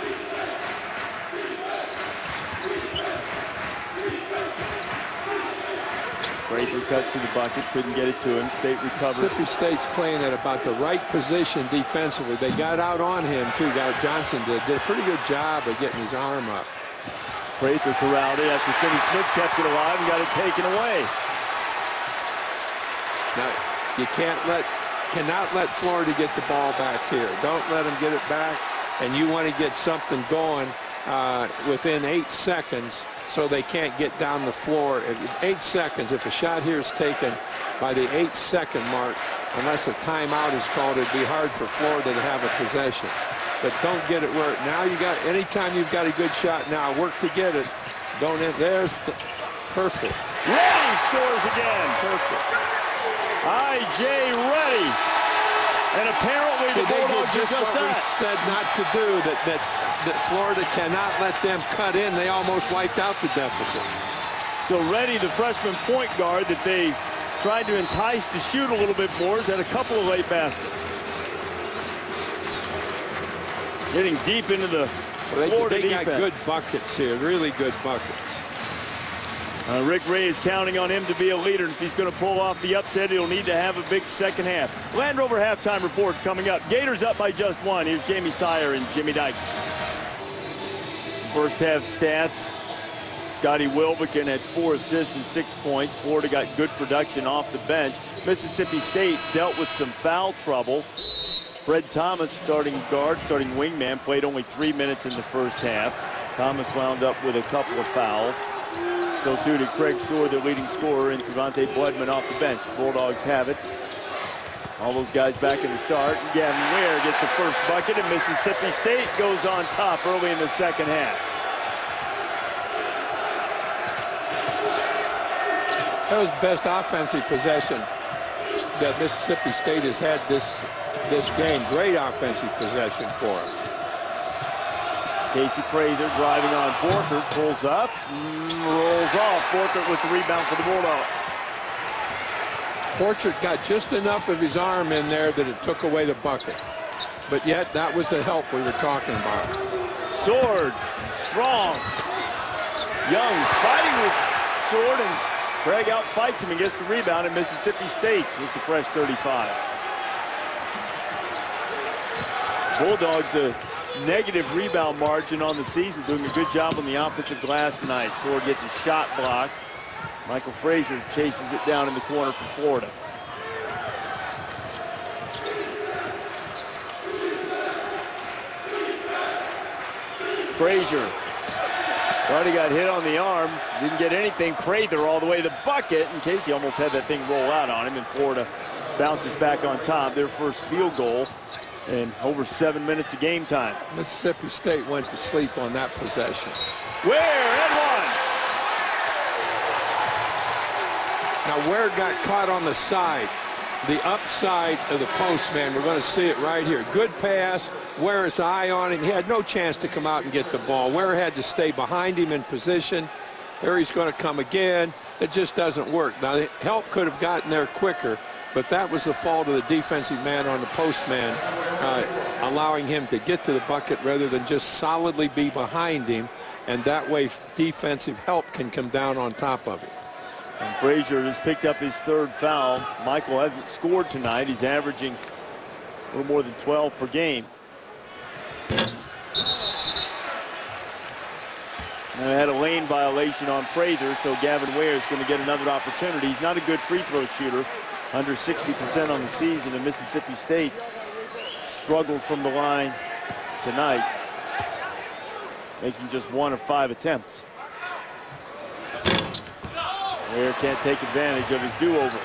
Frazier cuts to the bucket, couldn't get it to him. State recovers. Mississippi State's playing at about the right position defensively. They got out on him too. Johnson did a pretty good job of getting his arm up. Frazier corralled it after Finney Smith kept it alive and got it taken away. Now you cannot let Florida get the ball back here. Don't let them get it back, and you want to get something going within 8 seconds, so they can't get down the floor. 8 seconds, if a shot here is taken by the 8-second mark, unless a timeout is called, it'd be hard for Florida to have a possession. But don't get it where now you got, anytime you've got a good shot now, work to get it. Don't end, there's perfect. Reddy scores again. Perfect. I.J. Reddy. And apparently the Bulldogs did just what we that. said not to do, that Florida cannot let them cut in. They almost wiped out the deficit. So Reddy, the freshman point guard that they tried to entice to shoot a little bit more, has had a couple of late baskets. Getting deep into the Florida they defense. got good buckets here, really good buckets. Rick Ray is counting on him to be a leader. If he's going to pull off the upset, he'll need to have a big second half. Land Rover halftime report coming up. Gators up by just 1. Here's Jamie Sire and Jimmy Dykes. First half stats. Scotty Wilbekin had 4 assists and 6 points. Florida got good production off the bench. Mississippi State dealt with some foul trouble. Fred Thomas, starting guard, starting wingman, played only 3 minutes in the first half. Thomas wound up with a couple of fouls. So too did Craig Sword, their leading scorer, and Trevante Bloodman off the bench. Bulldogs have it. All those guys back in the start. Gavin Ware gets the first bucket, and Mississippi State goes on top early in the second half. That was the best offensive possession that Mississippi State has had this game. Great offensive possession for him. Casey Prather driving on Borkert, pulls up, rolls off. Borkert with the rebound for the Bulldogs. Borchert got just enough of his arm in there that it took away the bucket. But yet, that was the help we were talking about. Sword, strong. Young fighting with Sword, and Craig outfights him and gets the rebound, and Mississippi State gets a fresh 35. Bulldogs a negative rebound margin on the season, doing a good job on the offensive glass tonight. Sword gets a shot block. Michael Frazier chases it down in the corner for Florida. Frazier already got hit on the arm, didn't get anything. Prather all the way to the bucket, and Casey almost had that thing roll out on him, and Florida bounces back on top. Their first field goal in over 7 minutes of game time. Mississippi State went to sleep on that possession. Ware and one. Now Ware got caught on the side, the upside of the post, man. We're going to see it right here. Good pass. Ware's eye on him. He had no chance to come out and get the ball. Ware had to stay behind him in position. There he's going to come again. It just doesn't work. Now the help could have gotten there quicker, but that was the fault of the defensive man on the post man, allowing him to get to the bucket rather than just solidly be behind him, and that way defensive help can come down on top of it. And Frazier has picked up his 3rd foul. Michael hasn't scored tonight. He's averaging a little more than 12 per game. And they had a lane violation on Prather, so Gavin Ware is going to get another opportunity. He's not a good free throw shooter, under 60% on the season, and Mississippi State struggled from the line tonight, making just 1 of 5 attempts. Ware can't take advantage of his do-over.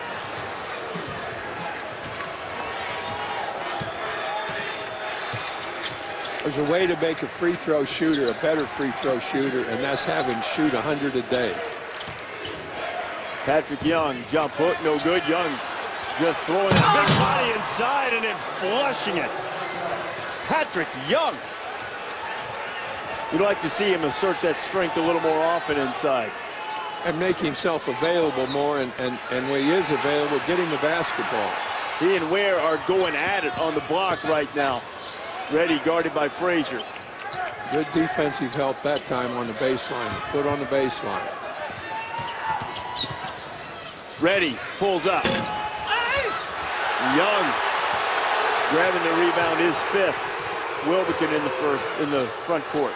There's a way to make a free throw shooter a better free throw shooter, and that's have him shoot 100 a day. Patrick Young, jump hook, no good. Young just throwing a big body inside and then flushing it. Patrick Young. You'd like to see him assert that strength a little more often inside. And make himself available more, and when he is available, get him the basketball. He and Ware are going at it on the block right now. Reddy guarded by Frazier. Good defensive help that time on the baseline, foot on the baseline. Reddy pulls up. Young grabbing the rebound, his 5th. Wilbekin in the front court.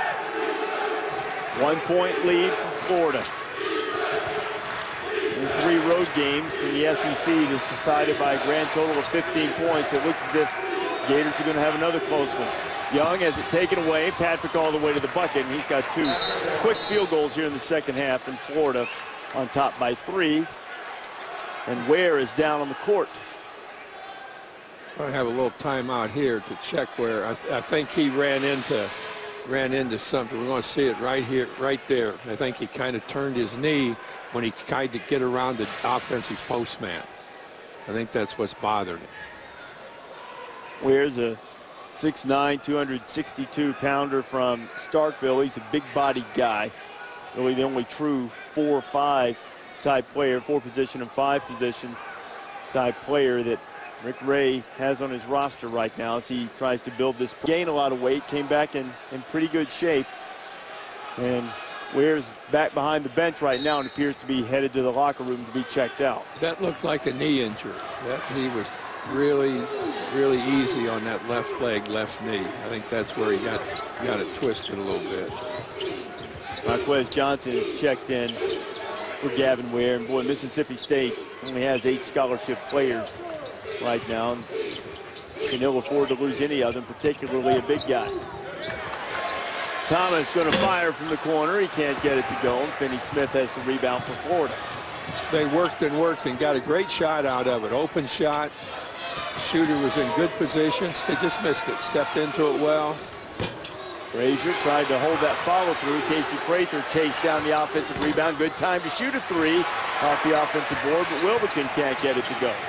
One-point lead for Florida. And 3 road games in the SEC that's decided by a grand total of 15 points. It looks as if Gators are going to have another close one. Young has it taken away. Patrick all the way to the bucket, and he's got 2 quick field goals here in the second half, and Florida on top by 3. And Ware is down on the court. I have a little timeout here to check where I think he ran into something. We're going to see it right here, right there. I think he kind of turned his knee when he tried to get around the offensive postman. I think that's what's bothered him. Ware's a 6'9", 262-pounder from Starkville. He's a big-bodied guy. Really the only true 4-5 type player, 4-position and 5-position type player that Rick Ray has on his roster right now as he tries to build this. Gained a lot of weight, came back in pretty good shape. And Ware's back behind the bench right now and appears to be headed to the locker room to be checked out. That looked like a knee injury. He was really easy on that left leg, left knee. I think that's where he got it twisted a little bit. Marquez Johnson is checked in for Gavin Ware. And boy, Mississippi State only has 8 scholarship players right now. And can ill afford to lose any of them, particularly a big guy. Thomas going to fire from the corner. He can't get it to go. And Finney Smith has the rebound for Florida. They worked and got a great shot out of it. Open shot. The shooter was in good positions. They just missed it. Stepped into it well. Frazier tried to hold that follow through. Casey Prather chased down the offensive rebound. Good time to shoot a 3 off the offensive board, but Wilbekin can't get it to go.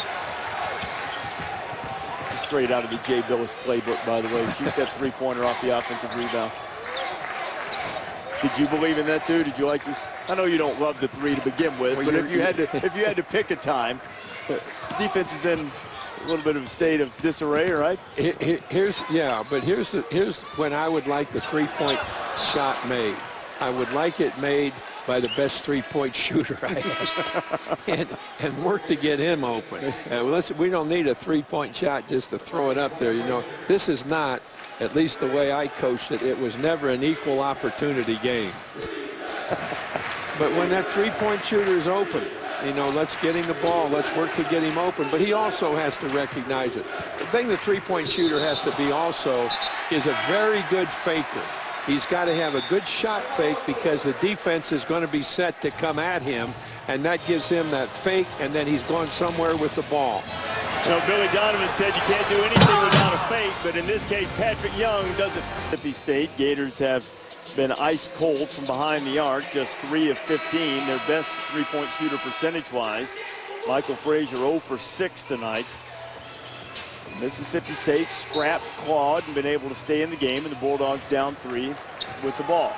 Straight out of the Jay Billis playbook, by the way. Shoot that 3-pointer off the offensive rebound. Did you believe in that too? Did you like to? I know you don't love the 3 to begin with, well, but if you had to pick a time, defense is in a little bit of a state of disarray, right? Here's when I would like the 3-point shot made. I would like it made by the best 3-point shooter I have, and work to get him open. We don't need a 3-point shot just to throw it up there. You know, this is not, at least the way I coached it, it was never an equal opportunity game. But when that 3-point shooter is open, you know, let's get him the ball. Let's work to get him open. But he also has to recognize it. The thing the 3-point shooter has to be also is a very good faker. He's got to have a good shot fake because the defense is going to be set to come at him, and that gives him that fake, and then he's going somewhere with the ball. You know, Billy Donovan said you can't do anything without a fake, but in this case, Patrick Young doesn't. Mississippi State Gators have been ice cold from behind the arc, just 3 of 15, their best 3-point shooter percentage-wise. Michael Frazier 0 for 6 tonight. Mississippi State scrapped, clawed, and been able to stay in the game, and the Bulldogs down 3 with the ball.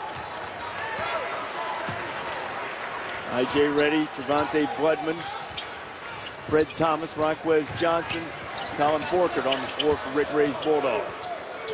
I.J. Reddy, Trevante Bloodman, Fred Thomas, Marquez Johnson, Colin Borkert on the floor for Rick Ray's Bulldogs.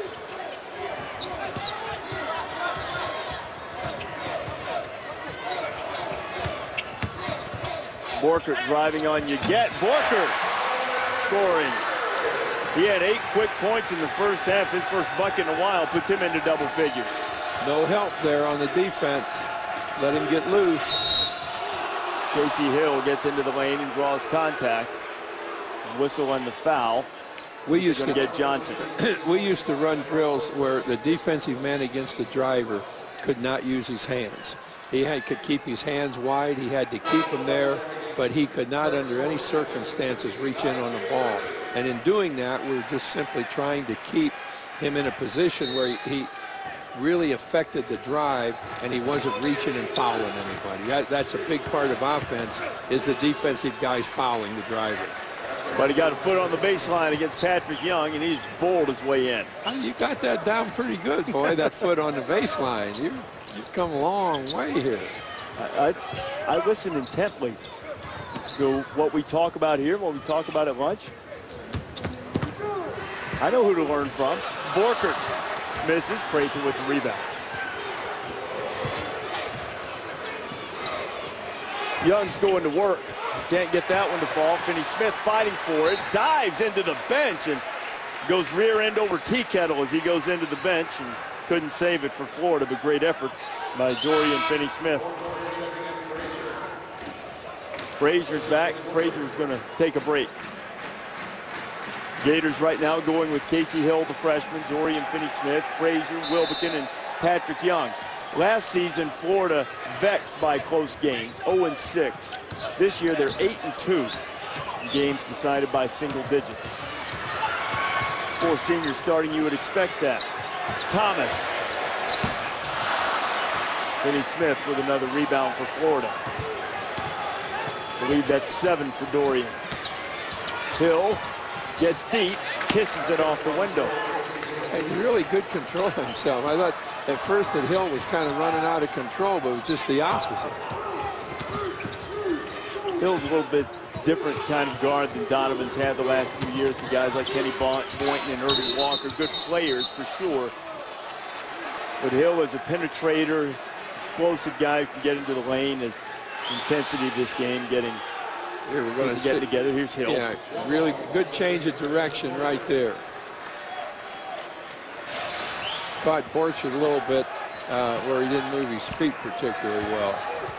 Borkert driving on you. Borkert scoring. He had 8 quick points in the first half. His first bucket in a while puts him into double figures. No help there on the defense. Let him get loose. Casey Hill gets into the lane and draws contact. Whistle on the foul. We used to get Johnson. We used to run drills where the defensive man against the driver could not use his hands. He could keep his hands wide. He had to keep them there, but he could not under any circumstances reach in on the ball. And in doing that, we're just simply trying to keep him in a position where he really affected the drive and he wasn't reaching and fouling anybody. That's a big part of offense, is the defensive guys fouling the driver. But he got a foot on the baseline against Patrick Young, and he's bowled his way in. You got that down pretty good, boy, that foot on the baseline. You've come a long way here. I listen intently to what we talk about here, what we talk about at lunch. I know who to learn from. Borkert misses. Prather with the rebound. Young's going to work. Can't get that one to fall. Finney Smith fighting for it. Dives into the bench and goes rear end over tea kettle as he goes into the bench and couldn't save it for Florida, but great effort by Dorian Finney Smith. Frazier's back. Prather's going to take a break. Gators right now going with Casey Hill, the freshman, Dorian Finney-Smith, Frazier, Wilbekin, and Patrick Young. Last season, Florida vexed by close games, 0-6. This year, they're 8-2 in games decided by single digits. 4 seniors starting, you would expect that. Thomas. Finney-Smith with another rebound for Florida. I believe that's 7 for Dorian. Hill gets deep, kisses it off the window. And he really good control of himself. I thought at first that Hill was kind of running out of control, but it was just the opposite. Hill's a little bit different kind of guard than Donovan's had the last few years with guys like Kenny Boynton and Irving Walker. Good players for sure. But Hill is a penetrator, explosive guy who can get into the lane. His intensity of this game getting Here we're going to get together. Here's Hill. Yeah, really good change of direction right there. Caught Borchard a little bit where he didn't move his feet particularly well.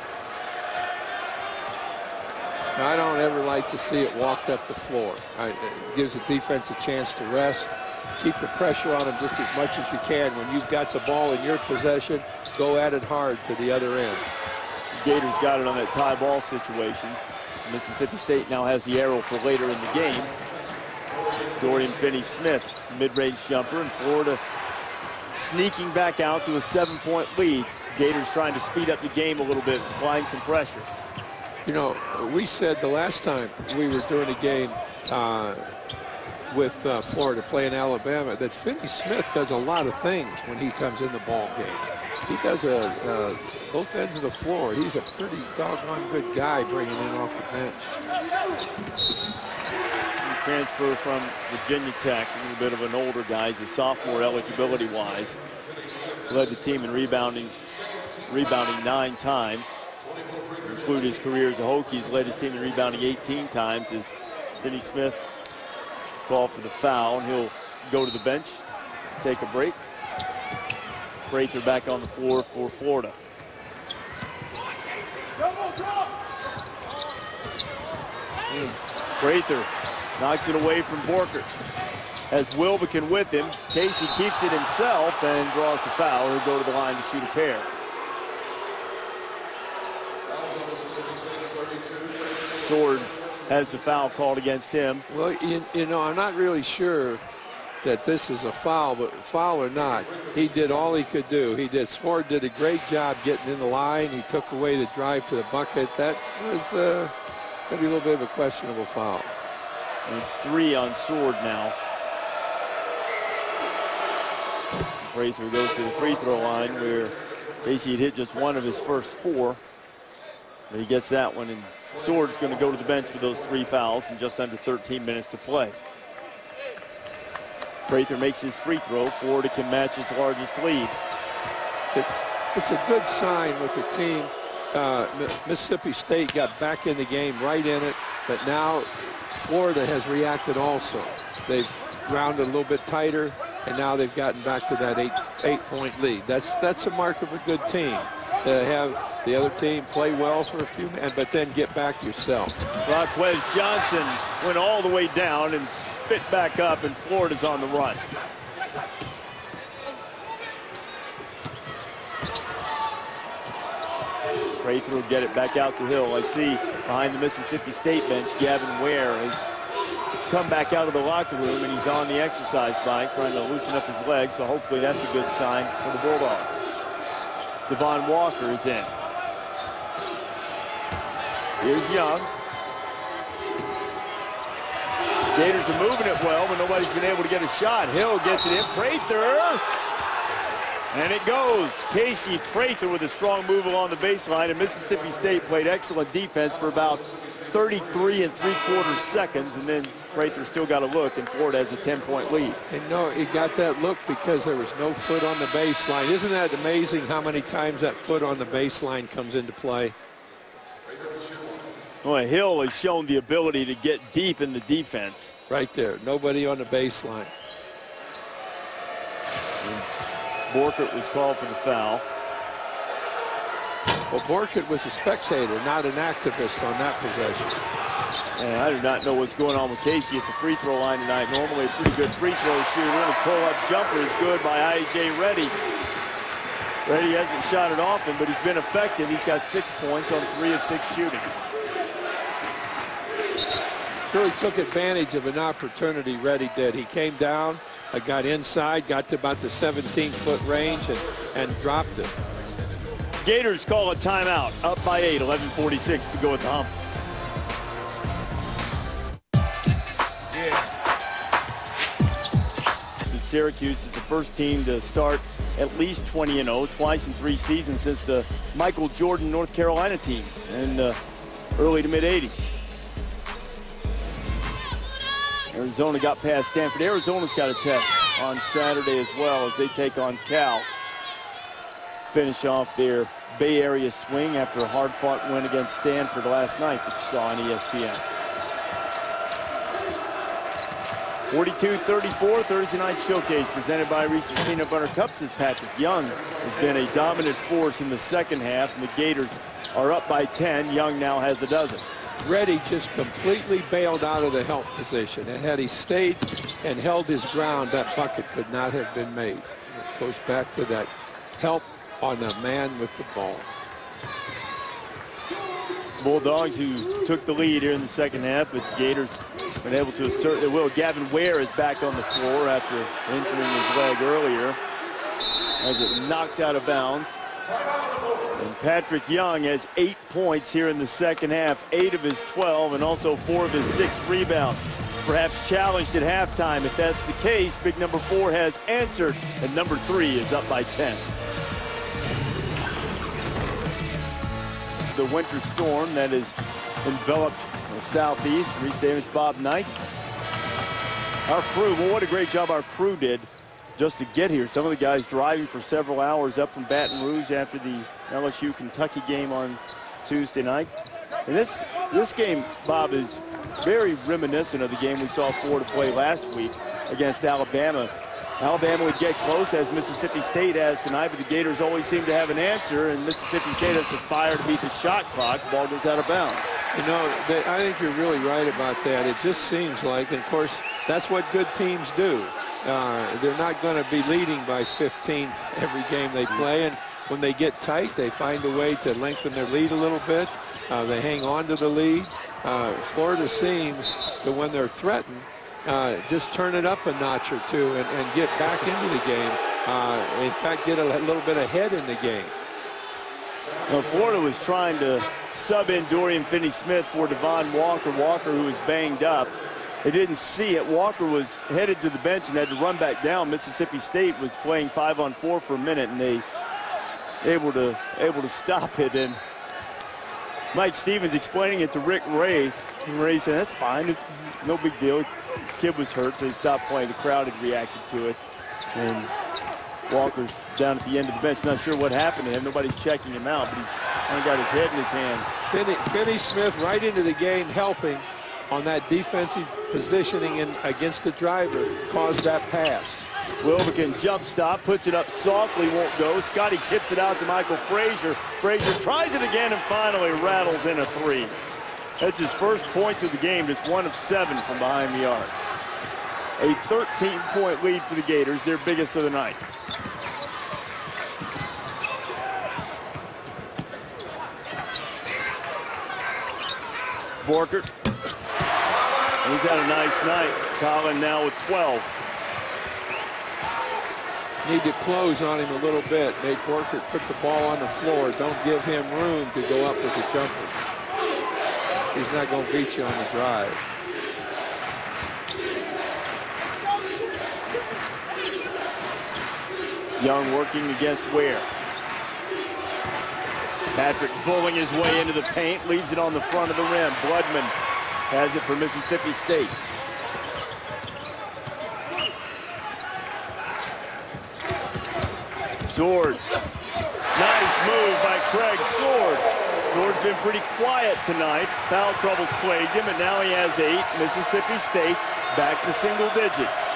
Now, I don't ever like to see it walked up the floor. It gives the defense a chance to rest. Keep the pressure on them just as much as you can. When you've got the ball in your possession, go at it hard to the other end. Gators got it on that tie ball situation. Mississippi State now has the arrow for later in the game. Dorian Finney-Smith, mid-range jumper, and Florida sneaking back out to a 7-point lead. Gators trying to speed up the game a little bit, applying some pressure. You know, we said the last time we were doing a game with Florida playing Alabama that Finney-Smith does a lot of things when he comes in the ball game. He does both ends of the floor. He's a pretty doggone good guy bringing in off the bench. Transfer from Virginia Tech, a little bit of an older guy. He's a sophomore eligibility-wise. He's led the team in rebounding 9 times. Include his career as a Hokie. He's led his team in rebounding 18 times. As Finney-Smith called for the foul, and he'll go to the bench, take a break. Prather back on the floor for Florida. Prather knocks it away from Borchert. Has Wilbekin with him. Casey keeps it himself and draws the foul. He'll go to the line to shoot a pair. Sword has the foul called against him. Well, you know, I'm not really sure that this is a foul, but foul or not, he did all he could do. Sword did a great job getting in the line. He took away the drive to the bucket. That was going to be a little bit of a questionable foul. And it's 3 on Sword now. Prather goes to the free throw line where Casey had hit just 1 of his first 4. But he gets that one, and Sword's going to go to the bench for those 3 fouls in just under 13 minutes to play. Prather makes his free throw. Florida can match its largest lead. It's a good sign with the team. Mississippi State got back in the game, right in it, but now Florida has reacted also. They've rounded a little bit tighter, and now they've gotten back to that 8-point lead. That's a mark of a good team, to have the other team play well for a few minutes, but then get back yourself. Raquez Johnson went all the way down and spit back up, and Florida's on the run. Prather will get it back out to Hill. I see behind the Mississippi State bench, Gavin Ware has come back out of the locker room, and he's on the exercise bike trying to loosen up his legs, so hopefully that's a good sign for the Bulldogs. Devon Walker is in. Here's Young. Gators are moving it well, but nobody's been able to get a shot. Hill gets it in. Prather. And it goes. Casey Prather with a strong move along the baseline, and Mississippi State played excellent defense for about 33 3/4 seconds, and then Prather still got a look, and Florida has a 10-point lead. And no, he got that look because there was no foot on the baseline. Isn't that amazing how many times that foot on the baseline comes into play? Well, Hill has shown the ability to get deep in the defense. Right there, nobody on the baseline. Borchert was called for the foul. Well, Borkert was a spectator, not an activist on that possession. And I do not know what's going on with Casey at the free throw line tonight. Normally a pretty good free throw shooter. And a pull-up jumper is good by I.J. Reddy. Reddy hasn't shot it often, but he's been effective. He's got 6 points on 3 of 6 shooting. Really took advantage of an opportunity, Reddy did. He came down, got inside, got to about the 17-foot range, and dropped it. Gators call a timeout, up by 8, 11:46 to go at the hump. Syracuse is the first team to start at least 20-0, twice in 3 seasons since the Michael Jordan North Carolina teams in the early to mid-'80s. Arizona got past Stanford. Arizona's got a test on Saturday as well as they take on Cal. Finish off their Bay Area swing after a hard-fought win against Stanford last night that you saw on ESPN. 42-34, Thursday night showcase presented by Reese's Peanut Butter Cups as Patrick Young has been a dominant force in the second half, and the Gators are up by 10. Young now has a dozen. Reddy just completely bailed out of the help position, and had he stayed and held his ground, that bucket could not have been made. It goes back to that help on the man with the ball. Bulldogs who took the lead here in the second half, but the Gators been able to assert their will. Gavin Ware is back on the floor after injuring his leg earlier as it knocked out of bounds. And Patrick Young has 8 points here in the second half, 8 of his 12, and also 4 of his 6 rebounds. Perhaps challenged at halftime. If that's the case, big number 4 has answered, and number 3 is up by 10. The winter storm that has enveloped the southeast. Reese Davis, Bob Knight. Our crew, well, what a great job our crew did just to get here. Some of the guys driving for several hours up from Baton Rouge after the LSU-Kentucky game on Tuesday night. And this game, Bob, is very reminiscent of the game we saw Florida play last week against Alabama. Alabama would get close, as Mississippi State has tonight, but the Gators always seem to have an answer, and Mississippi State has to fire to beat the shot clock. The ball goes out of bounds. You know, I think you're really right about that. It just seems like, and of course, that's what good teams do. They're not going to be leading by 15 every game they play, and when they get tight, they find a way to lengthen their lead a little bit. They hang on to the lead. Florida seems that when they're threatened, just turn it up a notch or two and get back into the game. In fact, get a little bit ahead in the game. Well, Florida was trying to sub in Dorian Finney-Smith for Devon Walker. Walker, who was banged up. They didn't see it. Walker was headed to the bench and had to run back down. Mississippi State was playing 5-on-4 for a minute, and they able to stop it. And Mike Stevens explaining it to Rick Ray. And Ray said, "That's fine. It's no big deal. The kid was hurt, so he stopped playing." The crowd had reacted to it. And Walker's down at the end of the bench. Not sure what happened to him. Nobody's checking him out, but he's only got his head in his hands. Finney-Smith right into the game, helping on that defensive positioning and against the driver, caused that pass. Wilbekin jump stop, puts it up softly, won't go. Scotty tips it out to Michael Frazier. Frazier tries it again and finally rattles in a 3. That's his first points of the game, just 1 of 7 from behind the arc. A 13-point lead for the Gators, their biggest of the night. Borkert. He's had a nice night. Collin now with 12. Need to close on him a little bit. Make Borkert put the ball on the floor. Don't give him room to go up with the jumper. He's not going to beat you on the drive. Young working against Ware. Patrick bulling his way into the paint, leaves it on the front of the rim. Bloodman has it for Mississippi State. Sword. Nice move by Craig Sword. Sword's been pretty quiet tonight. Foul troubles plagued him, and now he has 8. Mississippi State back to single digits.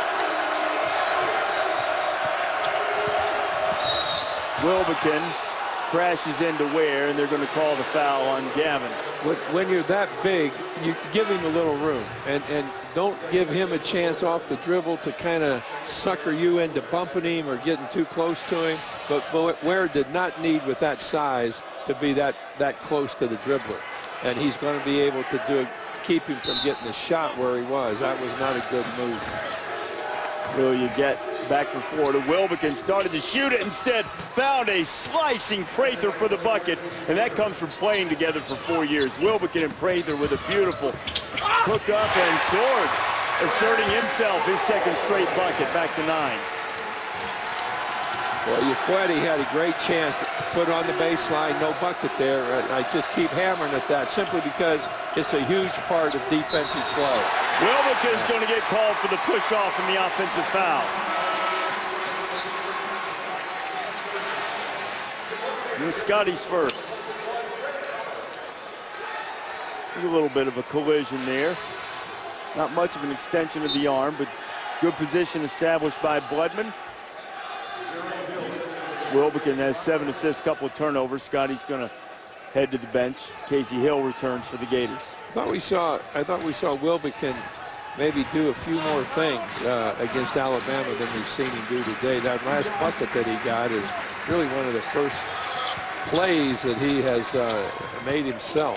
Wilbekin crashes into Ware, and they're going to call the foul on Gavin. When you're that big, you give him a little room, and don't give him a chance off the dribble to kind of sucker you into bumping him or getting too close to him. But Ware did not need, with that size, to be that close to the dribbler. And he's going to be able to keep him from getting the shot where he was. That was not a good move. Will you get back for Florida? Wilbekin started to shoot it, instead found a slicing Prather for the bucket, and that comes from playing together for 4 years. Wilbekin and Prather with a beautiful hook up, and Sword asserting himself, his second straight bucket, back to 9. Well, Yaquetti had a great chance, foot on the baseline, no bucket there. I just keep hammering at that simply because it's a huge part of defensive play. Wilbekin's going to get called for the push-off and the offensive foul. And it's Scotty's first. A little bit of a collision there. Not much of an extension of the arm, but good position established by Bloodman. Wilbekin has 7 assists, couple of turnovers. Scotty's going to head to the bench. Casey Hill returns for the Gators. I thought we saw Wilbekin maybe do a few more things against Alabama than we've seen him do today. That last bucket that he got is really one of the first plays that he has made himself.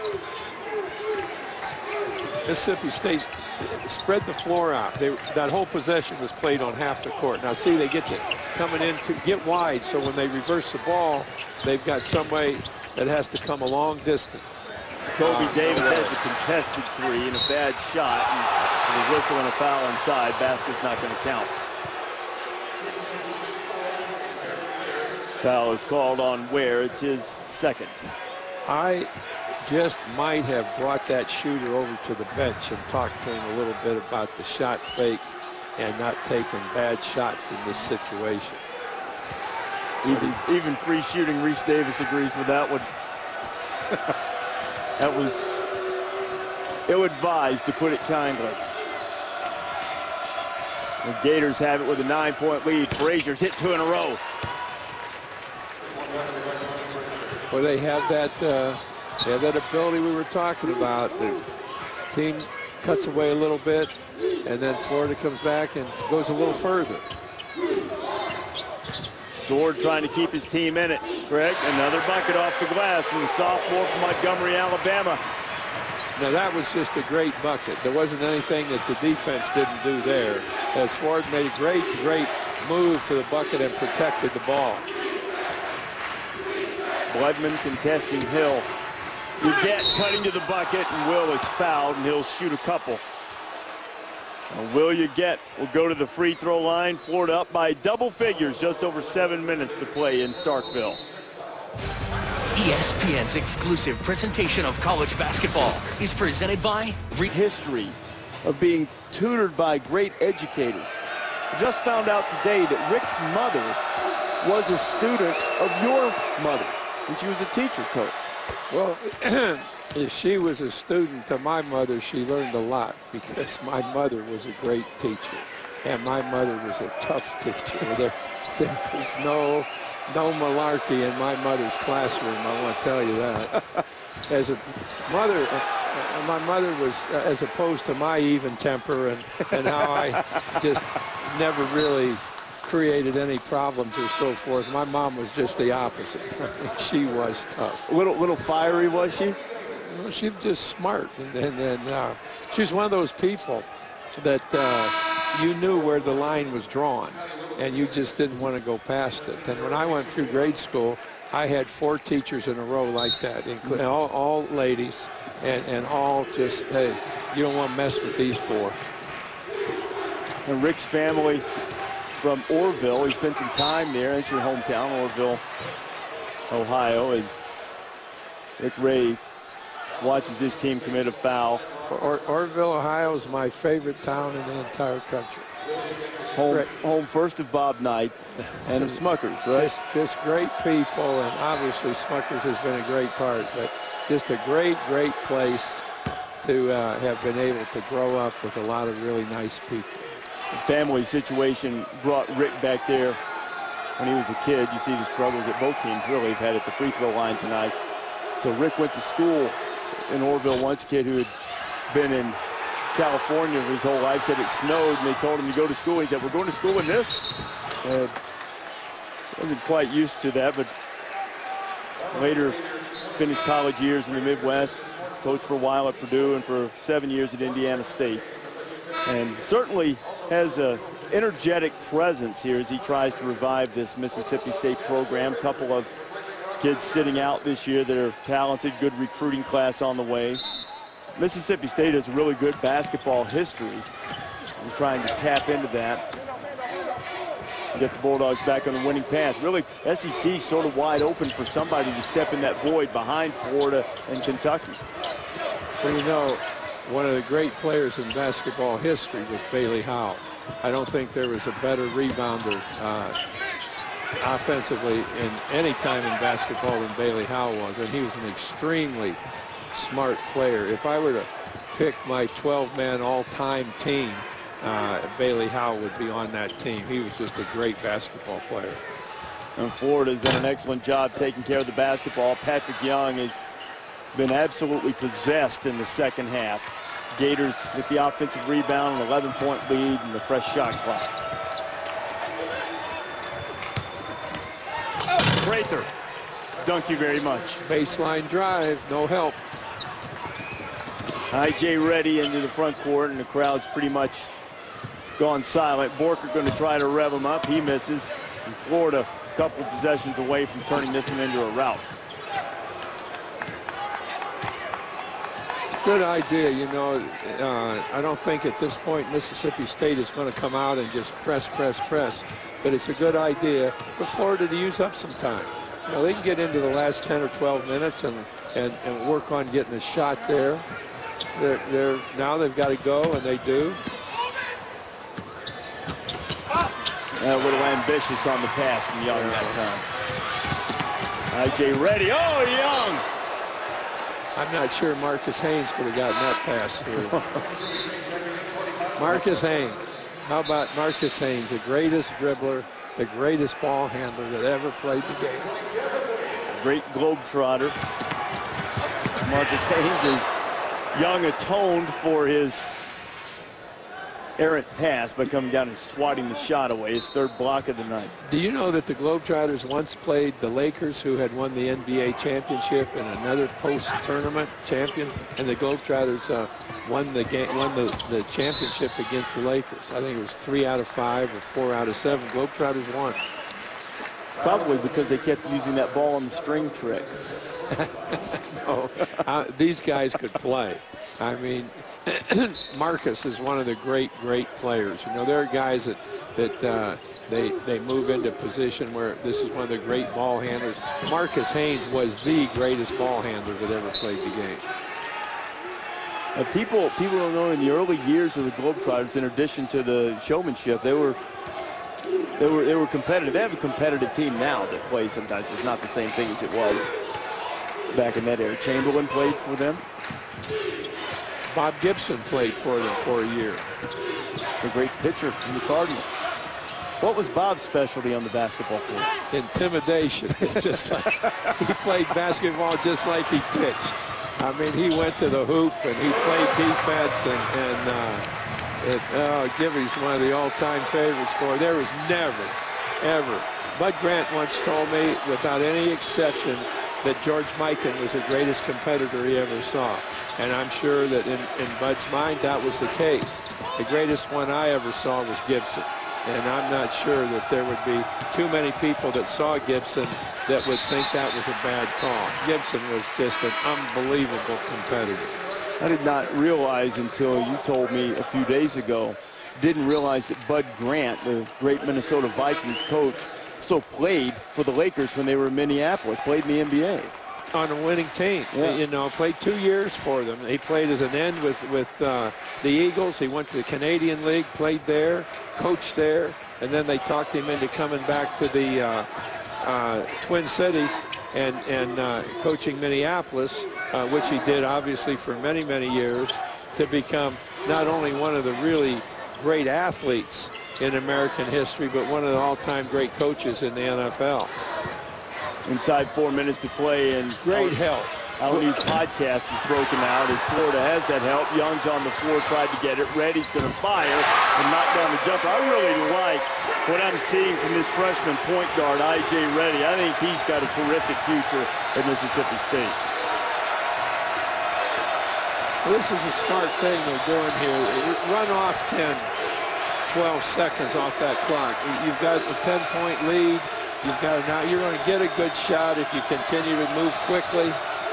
Mississippi State spread the floor out. That whole possession was played on half the court. Now see, they get to coming in to get wide, so when they reverse the ball, they've got some way that has to come a long distance. Kobe Davis has a contested 3 and a bad shot, and with a whistle and a foul inside, basket's not going to count. Foul is called on Ware. It's his second. I just might have brought that shooter over to the bench and talked to him a little bit about the shot fake and not taking bad shots in this situation. Even free shooting, Reese Davis agrees with that one. That was ill-advised, to put it kindly. The Gators have it with a 9-point lead. Frazier's hit 2 in a row. Well, they have that ability we were talking about. The team cuts away a little bit, and then Florida comes back and goes a little further. Sword trying to keep his team in it. Greg, another bucket off the glass from the sophomore from Montgomery, Alabama. Now that was just a great bucket. There wasn't anything that the defense didn't do there. As Sword made a great move to the bucket and protected the ball. Bloodman contesting Hill. You get cutting to the bucket, and Will is fouled, and he'll shoot a couple. And Will you get will go to the free throw line. Florida up by double figures, just over 7 minutes to play in Starkville. ESPN's exclusive presentation of college basketball is presented by History of being tutored by great educators. I just found out today that Rick's mother was a student of your mother, and she was a teacher coach. Well, if she was a student of my mother, she learned a lot, because my mother was a great teacher, and my mother was a tough teacher. There was no malarkey in my mother's classroom, I want to tell you that. As a mother, my mother was, as opposed to my even temper and how I just never really created any problems or so forth. My mom was just the opposite. She was tough. A little fiery, was she? Well, she was just smart, and she was one of those people that you knew where the line was drawn, and you just didn't want to go past it. And when I went through grade school, I had 4 teachers in a row like that, including all ladies, and all just, hey, you don't want to mess with these 4. And Rick's family from Orrville, he spent some time there. It's your hometown, Orrville, Ohio, as Rick Ray watches this team commit a foul. Orrville, Ohio is my favorite town in the entire country. Home first of Bob Knight and of Smuckers, right? Just great people, and obviously Smuckers has been a great part, but just a great place to have been able to grow up with a lot of really nice people. The family situation brought Rick back there when he was a kid. You see the struggles that both teams really have had at the free throw line tonight. So Rick went to school in Orrville once, a kid who had been in California his whole life, said it snowed, and they told him to go to school. He said, we're going to school in this? Wasn't quite used to that, but later spent his college years in the Midwest, coached for a while at Purdue and for 7 years at Indiana State. And certainly has an energetic presence here as he tries to revive this Mississippi State program. Couple of kids sitting out this year that are talented, good recruiting class on the way. Mississippi State has a really good basketball history. He's trying to tap into that. Get the Bulldogs back on the winning path. Really, SEC sort of wide open for somebody to step in that void behind Florida and Kentucky. Well, you know, one of the great players in basketball history was Bailey Howell. I don't think there was a better rebounder offensively in any time in basketball than Bailey Howell was, and he was an extremely smart player. If I were to pick my 12-man all-time team, Bailey Howell would be on that team. He was just a great basketball player. And Florida's done an excellent job taking care of the basketball. Patrick Young has been absolutely possessed in the second half. Gators with the offensive rebound, an 11-point lead, and a fresh shot clock. Prather, thank you very much. Baseline drive, no help. I.J. Reddy into the front court, and the crowd's pretty much gone silent. Borker going to try to rev him up. He misses. And Florida a couple of possessions away from turning this one into a rout. It's a good idea, you know. I don't think at this point Mississippi State is going to come out and just press. But it's a good idea for Florida to use up some time. You know, they can get into the last 10 or 12 minutes and work on getting a shot there. Now they've got to go, and they do. A little ambitious on the pass from Young that time. I.J. Reddy. Oh, Young! I'm not sure Marcus Haynes could have gotten that pass through. Marcus Haynes. How about Marcus Haynes, the greatest dribbler, the greatest ball handler that ever played the game. Great globetrotter. Marcus Haynes is Young atoned for his errant pass by coming down and swatting the shot away, his third block of the night. Do you know that the Globetrotters once played the Lakers, who had won the NBA championship, and another post-tournament champion, and the Globetrotters won the championship against the Lakers? I think it was 3 out of 5 or 4 out of 7. Globetrotters won. Probably because they kept using that ball on the string trick. No, these guys could play. I mean, Marcus is one of the great players. You know, there are guys that they move into position where this is one of the great ball handlers. Marcus Haynes was the greatest ball handler that ever played the game. People don't know, in the early years of the Globetrotters, in addition to the showmanship, they were competitive. They have a competitive team now that plays sometimes. It's not the same thing as it was back in that era. Chamberlain played for them. Bob Gibson played for them for a year. A great pitcher in the Cardinals. What was Bob's specialty on the basketball court? Intimidation. Just like he played basketball just like he pitched. I mean, he went to the hoop and he played defense, Gibby's one of the all-time favorites for. There was never, ever. Bud Grant once told me, without any exception, that George Mikan was the greatest competitor he ever saw. And I'm sure that in Bud's mind, that was the case. The greatest one I ever saw was Gibson. And I'm not sure that there would be too many people that saw Gibson that would think that was a bad call. Gibson was just an unbelievable competitor. I did not realize until you told me a few days ago, didn't realize that Bud Grant, the great Minnesota Vikings coach, also played for the Lakers when they were in Minneapolis, played in the NBA. On a winning team. Yeah. You know, played 2 years for them. He played as an end with the Eagles. He went to the Canadian League, played there, coached there, and then they talked him into coming back to the Twin Cities and coaching Minneapolis, which he did obviously for many years, to become not only one of the really great athletes in American history, but one of the all-time great coaches in the NFL. Inside 4 minutes to play, and great help. Our new podcast is broken out as Florida has that help. Young's on the floor, tried to get it. Reddy's going to fire and knock down the jumper. I really like what I'm seeing from this freshman point guard, I.J. Reddy. I think he's got a terrific future at Mississippi State. Well, this is a smart thing they're doing here. Run off 10, 12 seconds off that clock. You've got a 10-point lead. You've got now. You're going to get a good shot if you continue to move quickly.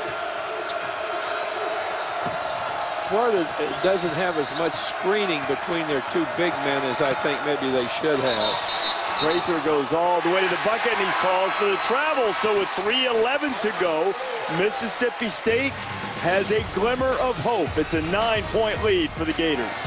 Florida doesn't have as much screening between their two big men as I think maybe they should have. Prather goes all the way to the bucket, and he's called for the travel. So with 3:11 to go, Mississippi State has a glimmer of hope. It's a 9-point lead for the Gators.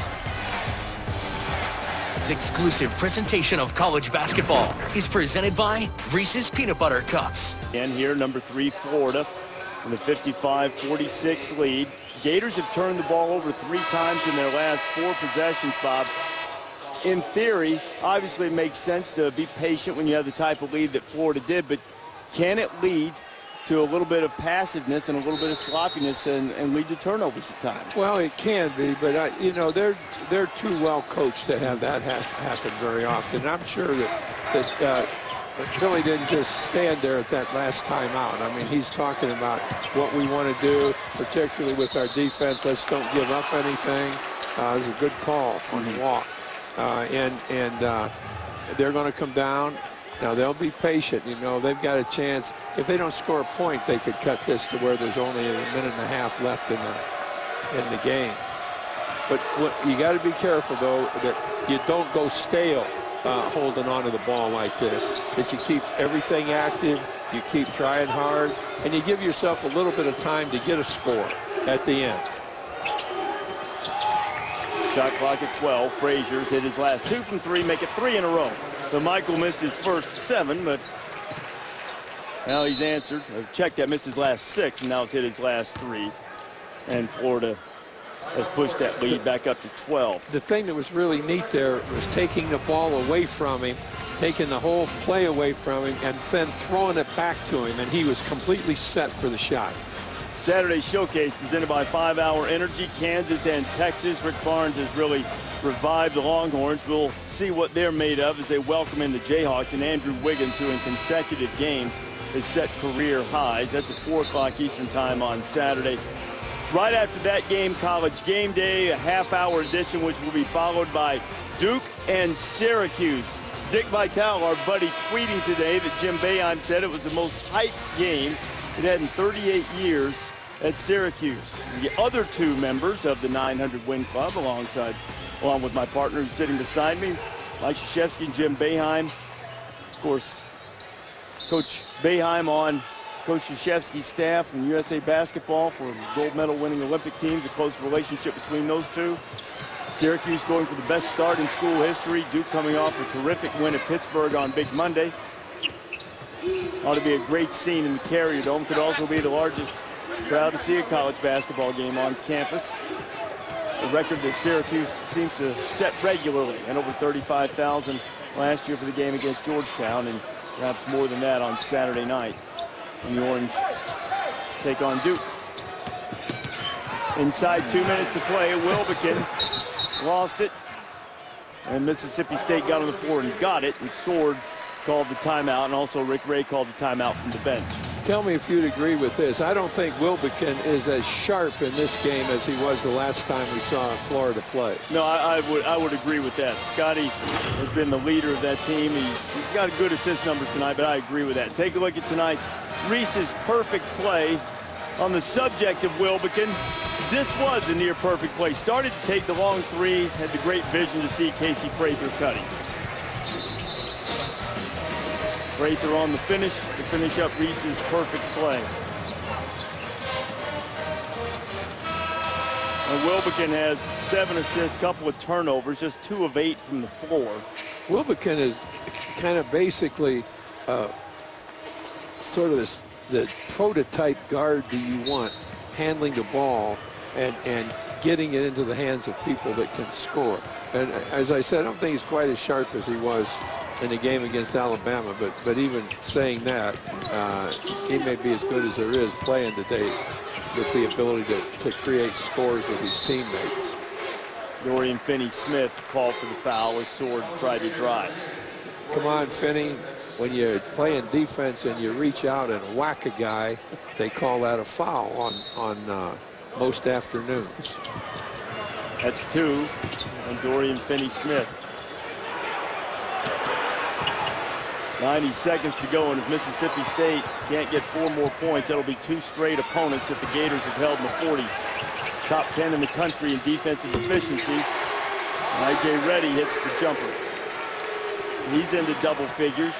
This exclusive presentation of college basketball is presented by Reese's Peanut Butter Cups. And here, number 3, Florida, in a 55-46 lead. Gators have turned the ball over 3 times in their last 4 possessions, Bob. In theory, obviously it makes sense to be patient when you have the type of lead that Florida did, but can it lead to a little bit of passiveness and a little bit of sloppiness and lead to turnovers at times? Well, it can be, but you know, they're too well coached to have that happen very often. And I'm sure that Billy didn't just stand there at that last timeout. I mean, he's talking about what we want to do, particularly with our defense. Let's don't give up anything. It was a good call on the walk. And they're going to come down. Now, they'll be patient. You know, they've got a chance. If they don't score a point, they could cut this to where there's only a minute and a half left in the game. But you got to be careful, though, that you don't go stale holding on to the ball like this, that you keep everything active, you keep trying hard, and you give yourself a little bit of time to get a score at the end. Shot clock at 12. Frazier's hit his last 2 from 3, make it 3 in a row. So Michael missed his first 7, but now he's answered. Checked that, missed his last 6, and now it's hit his last 3. And Florida has pushed that lead back up to 12. The thing that was really neat there was taking the ball away from him, taking the whole play away from him, and then throwing it back to him, and he was completely set for the shot. Saturday's showcase presented by 5 Hour Energy, Kansas and Texas. Rick Barnes has really revived the Longhorns. We'll see what they're made of as they welcome in the Jayhawks, and Andrew Wiggins, who in consecutive games has set career highs. That's at 4 o'clock Eastern time on Saturday. Right after that game, College Game Day, a half-hour edition, which will be followed by Duke and Syracuse. Dick Vitale, our buddy, tweeting today that Jim Boeheim said it was the most hyped game it had in 38 years at Syracuse. The other 2 members of the 900 Win Club, along with my partner who's sitting beside me, Mike Krzyzewski and Jim Boeheim. Of course, Coach Boeheim on Coach Krzyzewski's staff from USA Basketball for gold medal winning Olympic teams, a close relationship between those 2. Syracuse going for the best start in school history. Duke coming off a terrific win at Pittsburgh on Big Monday. Ought to be a great scene in the Carrier Dome. Could also be the largest crowd to see a college basketball game on campus. A record that Syracuse seems to set regularly, and over 35,000 last year for the game against Georgetown, and perhaps more than that on Saturday night. And the Orange take on Duke. Inside 2 minutes to play, Wilbekin lost it, and Mississippi State got on the floor and got it, and Sword called the timeout, and also Rick Ray called the timeout from the bench. Tell me if you'd agree with this. I don't think Wilbekin is as sharp in this game as he was the last time we saw Florida play. No, I would agree with that. Scotty has been the leader of that team. He's got good assist numbers tonight, but I agree with that. Take a look at tonight's Reese's perfect play. On the subject of Wilbekin, this was a near perfect play. Started to take the long 3, had the great vision to see Casey Prather cutting. Prather on the finish to finish up Reese's perfect play. And Wilbekin has 7 assists, couple of turnovers, just 2 of 8 from the floor. Wilbekin is kind of basically sort of the prototype guard that you want, handling the ball and getting it into the hands of people that can score. And as I said, I don't think he's quite as sharp as he was in the game against Alabama, but even saying that, he may be as good as there is playing today with the ability to create scores with his teammates. Dorian Finney-Smith called for the foul as Sword tried to drive. Come on, Finney. When you're playing defense and you reach out and whack a guy, they call that a foul on most afternoons. That's 2 on Dorian Finney-Smith. 90 seconds to go, and if Mississippi State can't get 4 more points, that'll be 2 straight opponents that the Gators have held in the 40s. Top 10 in the country in defensive efficiency. I.J. Reddy hits the jumper. He's into double figures.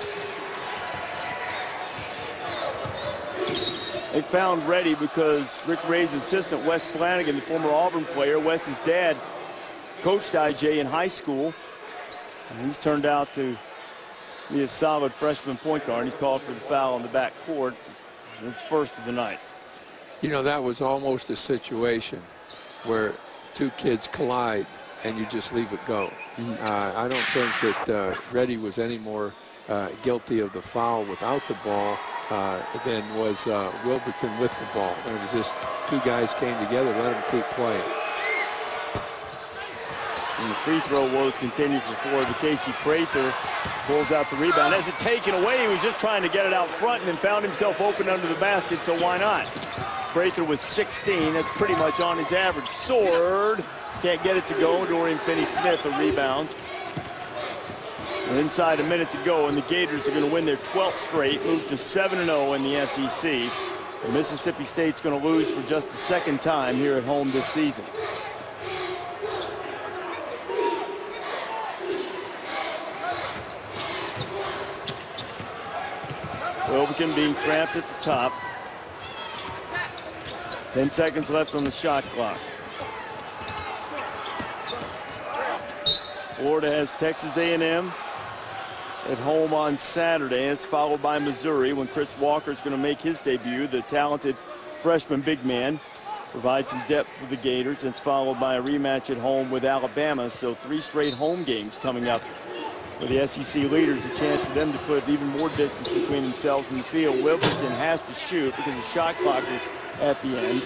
They found Reddy because Rick Ray's assistant, Wes Flanagan, the former Auburn player, Wes's dad, coached I.J. in high school. And he's turned out to be a solid freshman point guard. He's called for the foul on the back court. It's first of the night. You know, that was almost a situation where 2 kids collide and you just leave it go. I don't think that Reddy was any more guilty of the foul without the ball than was Wilbekin with the ball. It was just 2 guys came together, let them keep playing. And the free throw woes continue for Florida. Casey Prather pulls out the rebound. Has it taken away. He was just trying to get it out front and then found himself open under the basket, so why not? Prather with 16. That's pretty much on his average. Sword can't get it to go. Dorian Finney-Smith a rebound. And inside a minute to go, and the Gators are going to win their 12th straight, move to 7-0 in the SEC. And Mississippi State's going to lose for just the 2nd time here at home this season. Wilbekin being trapped at the top. 10 seconds left on the shot clock. Florida has Texas A&M at home on Saturday. It's followed by Missouri when Chris Walker's going to make his debut. The talented freshman big man provides some depth for the Gators. It's followed by a rematch at home with Alabama. So 3 straight home games coming up for the SEC leaders, a chance for them to put even more distance between themselves and the field. Wilbekin has to shoot because the shot clock is at the end.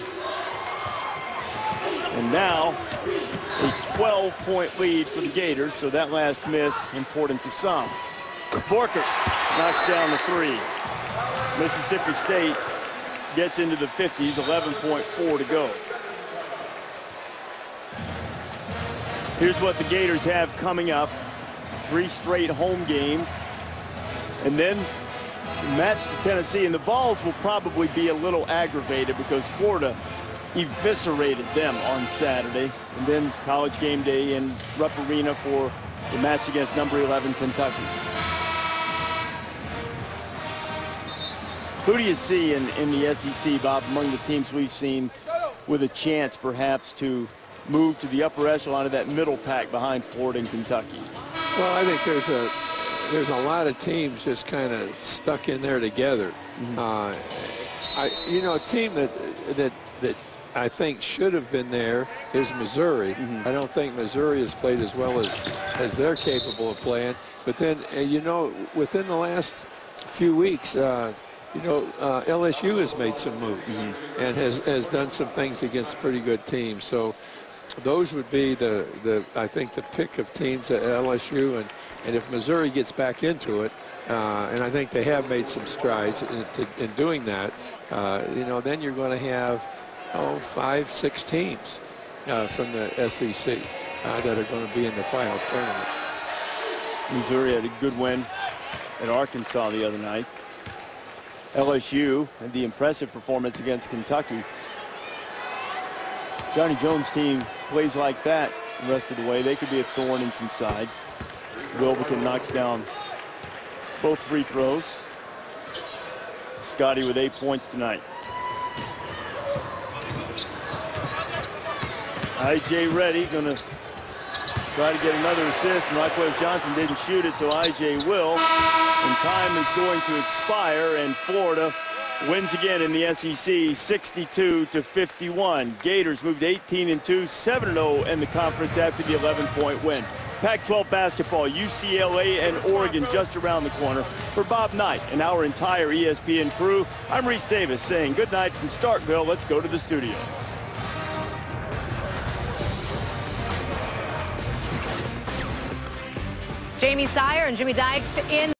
And now a 12-point lead for the Gators, so that last miss important to some. Borkert knocks down the 3. Mississippi State gets into the 50s, 11.4 to go. Here's what the Gators have coming up. 3 straight home games, and then match to Tennessee, and the Vols will probably be a little aggravated because Florida eviscerated them on Saturday, and then College game day in Rupp Arena for the match against number 11 Kentucky. Who do you see in the SEC, Bob, among the teams we've seen with a chance perhaps to move to the upper echelon of that middle pack behind Florida and Kentucky? Well, I think there's a lot of teams just kind of stuck in there together. You know, a team that I think should have been there is Missouri. I don't think Missouri has played as well as they're capable of playing. But then, you know, within the last few weeks, you know, LSU has made some moves and has done some things against pretty good teams. So those would be I think the pick of teams at LSU, and if Missouri gets back into it, and I think they have made some strides in doing that, you know, then you're going to have 5-6 teams from the SEC that are going to be in the final tournament. Missouri had a good win at Arkansas the other night. LSU had the impressive performance against Kentucky. Johnny Jones' team plays like that the rest of the way. They could be a thorn in some sides. Wilbekin knocks down both free throws. Scotty with 8 points tonight. I.J. Reddy going to try to get another assist. Marquez Johnson didn't shoot it, so I.J. will. And time is going to expire, and Florida wins again in the SEC, 62-51. Gators moved 18-2, 7-0 in the conference after the 11-point win. Pac-12 basketball, UCLA and Oregon just around the corner. For Bob Knight and our entire ESPN crew, I'm Reese Davis saying good night from Starkville. Let's go to the studio. Jamie Sire and Jimmy Dykes in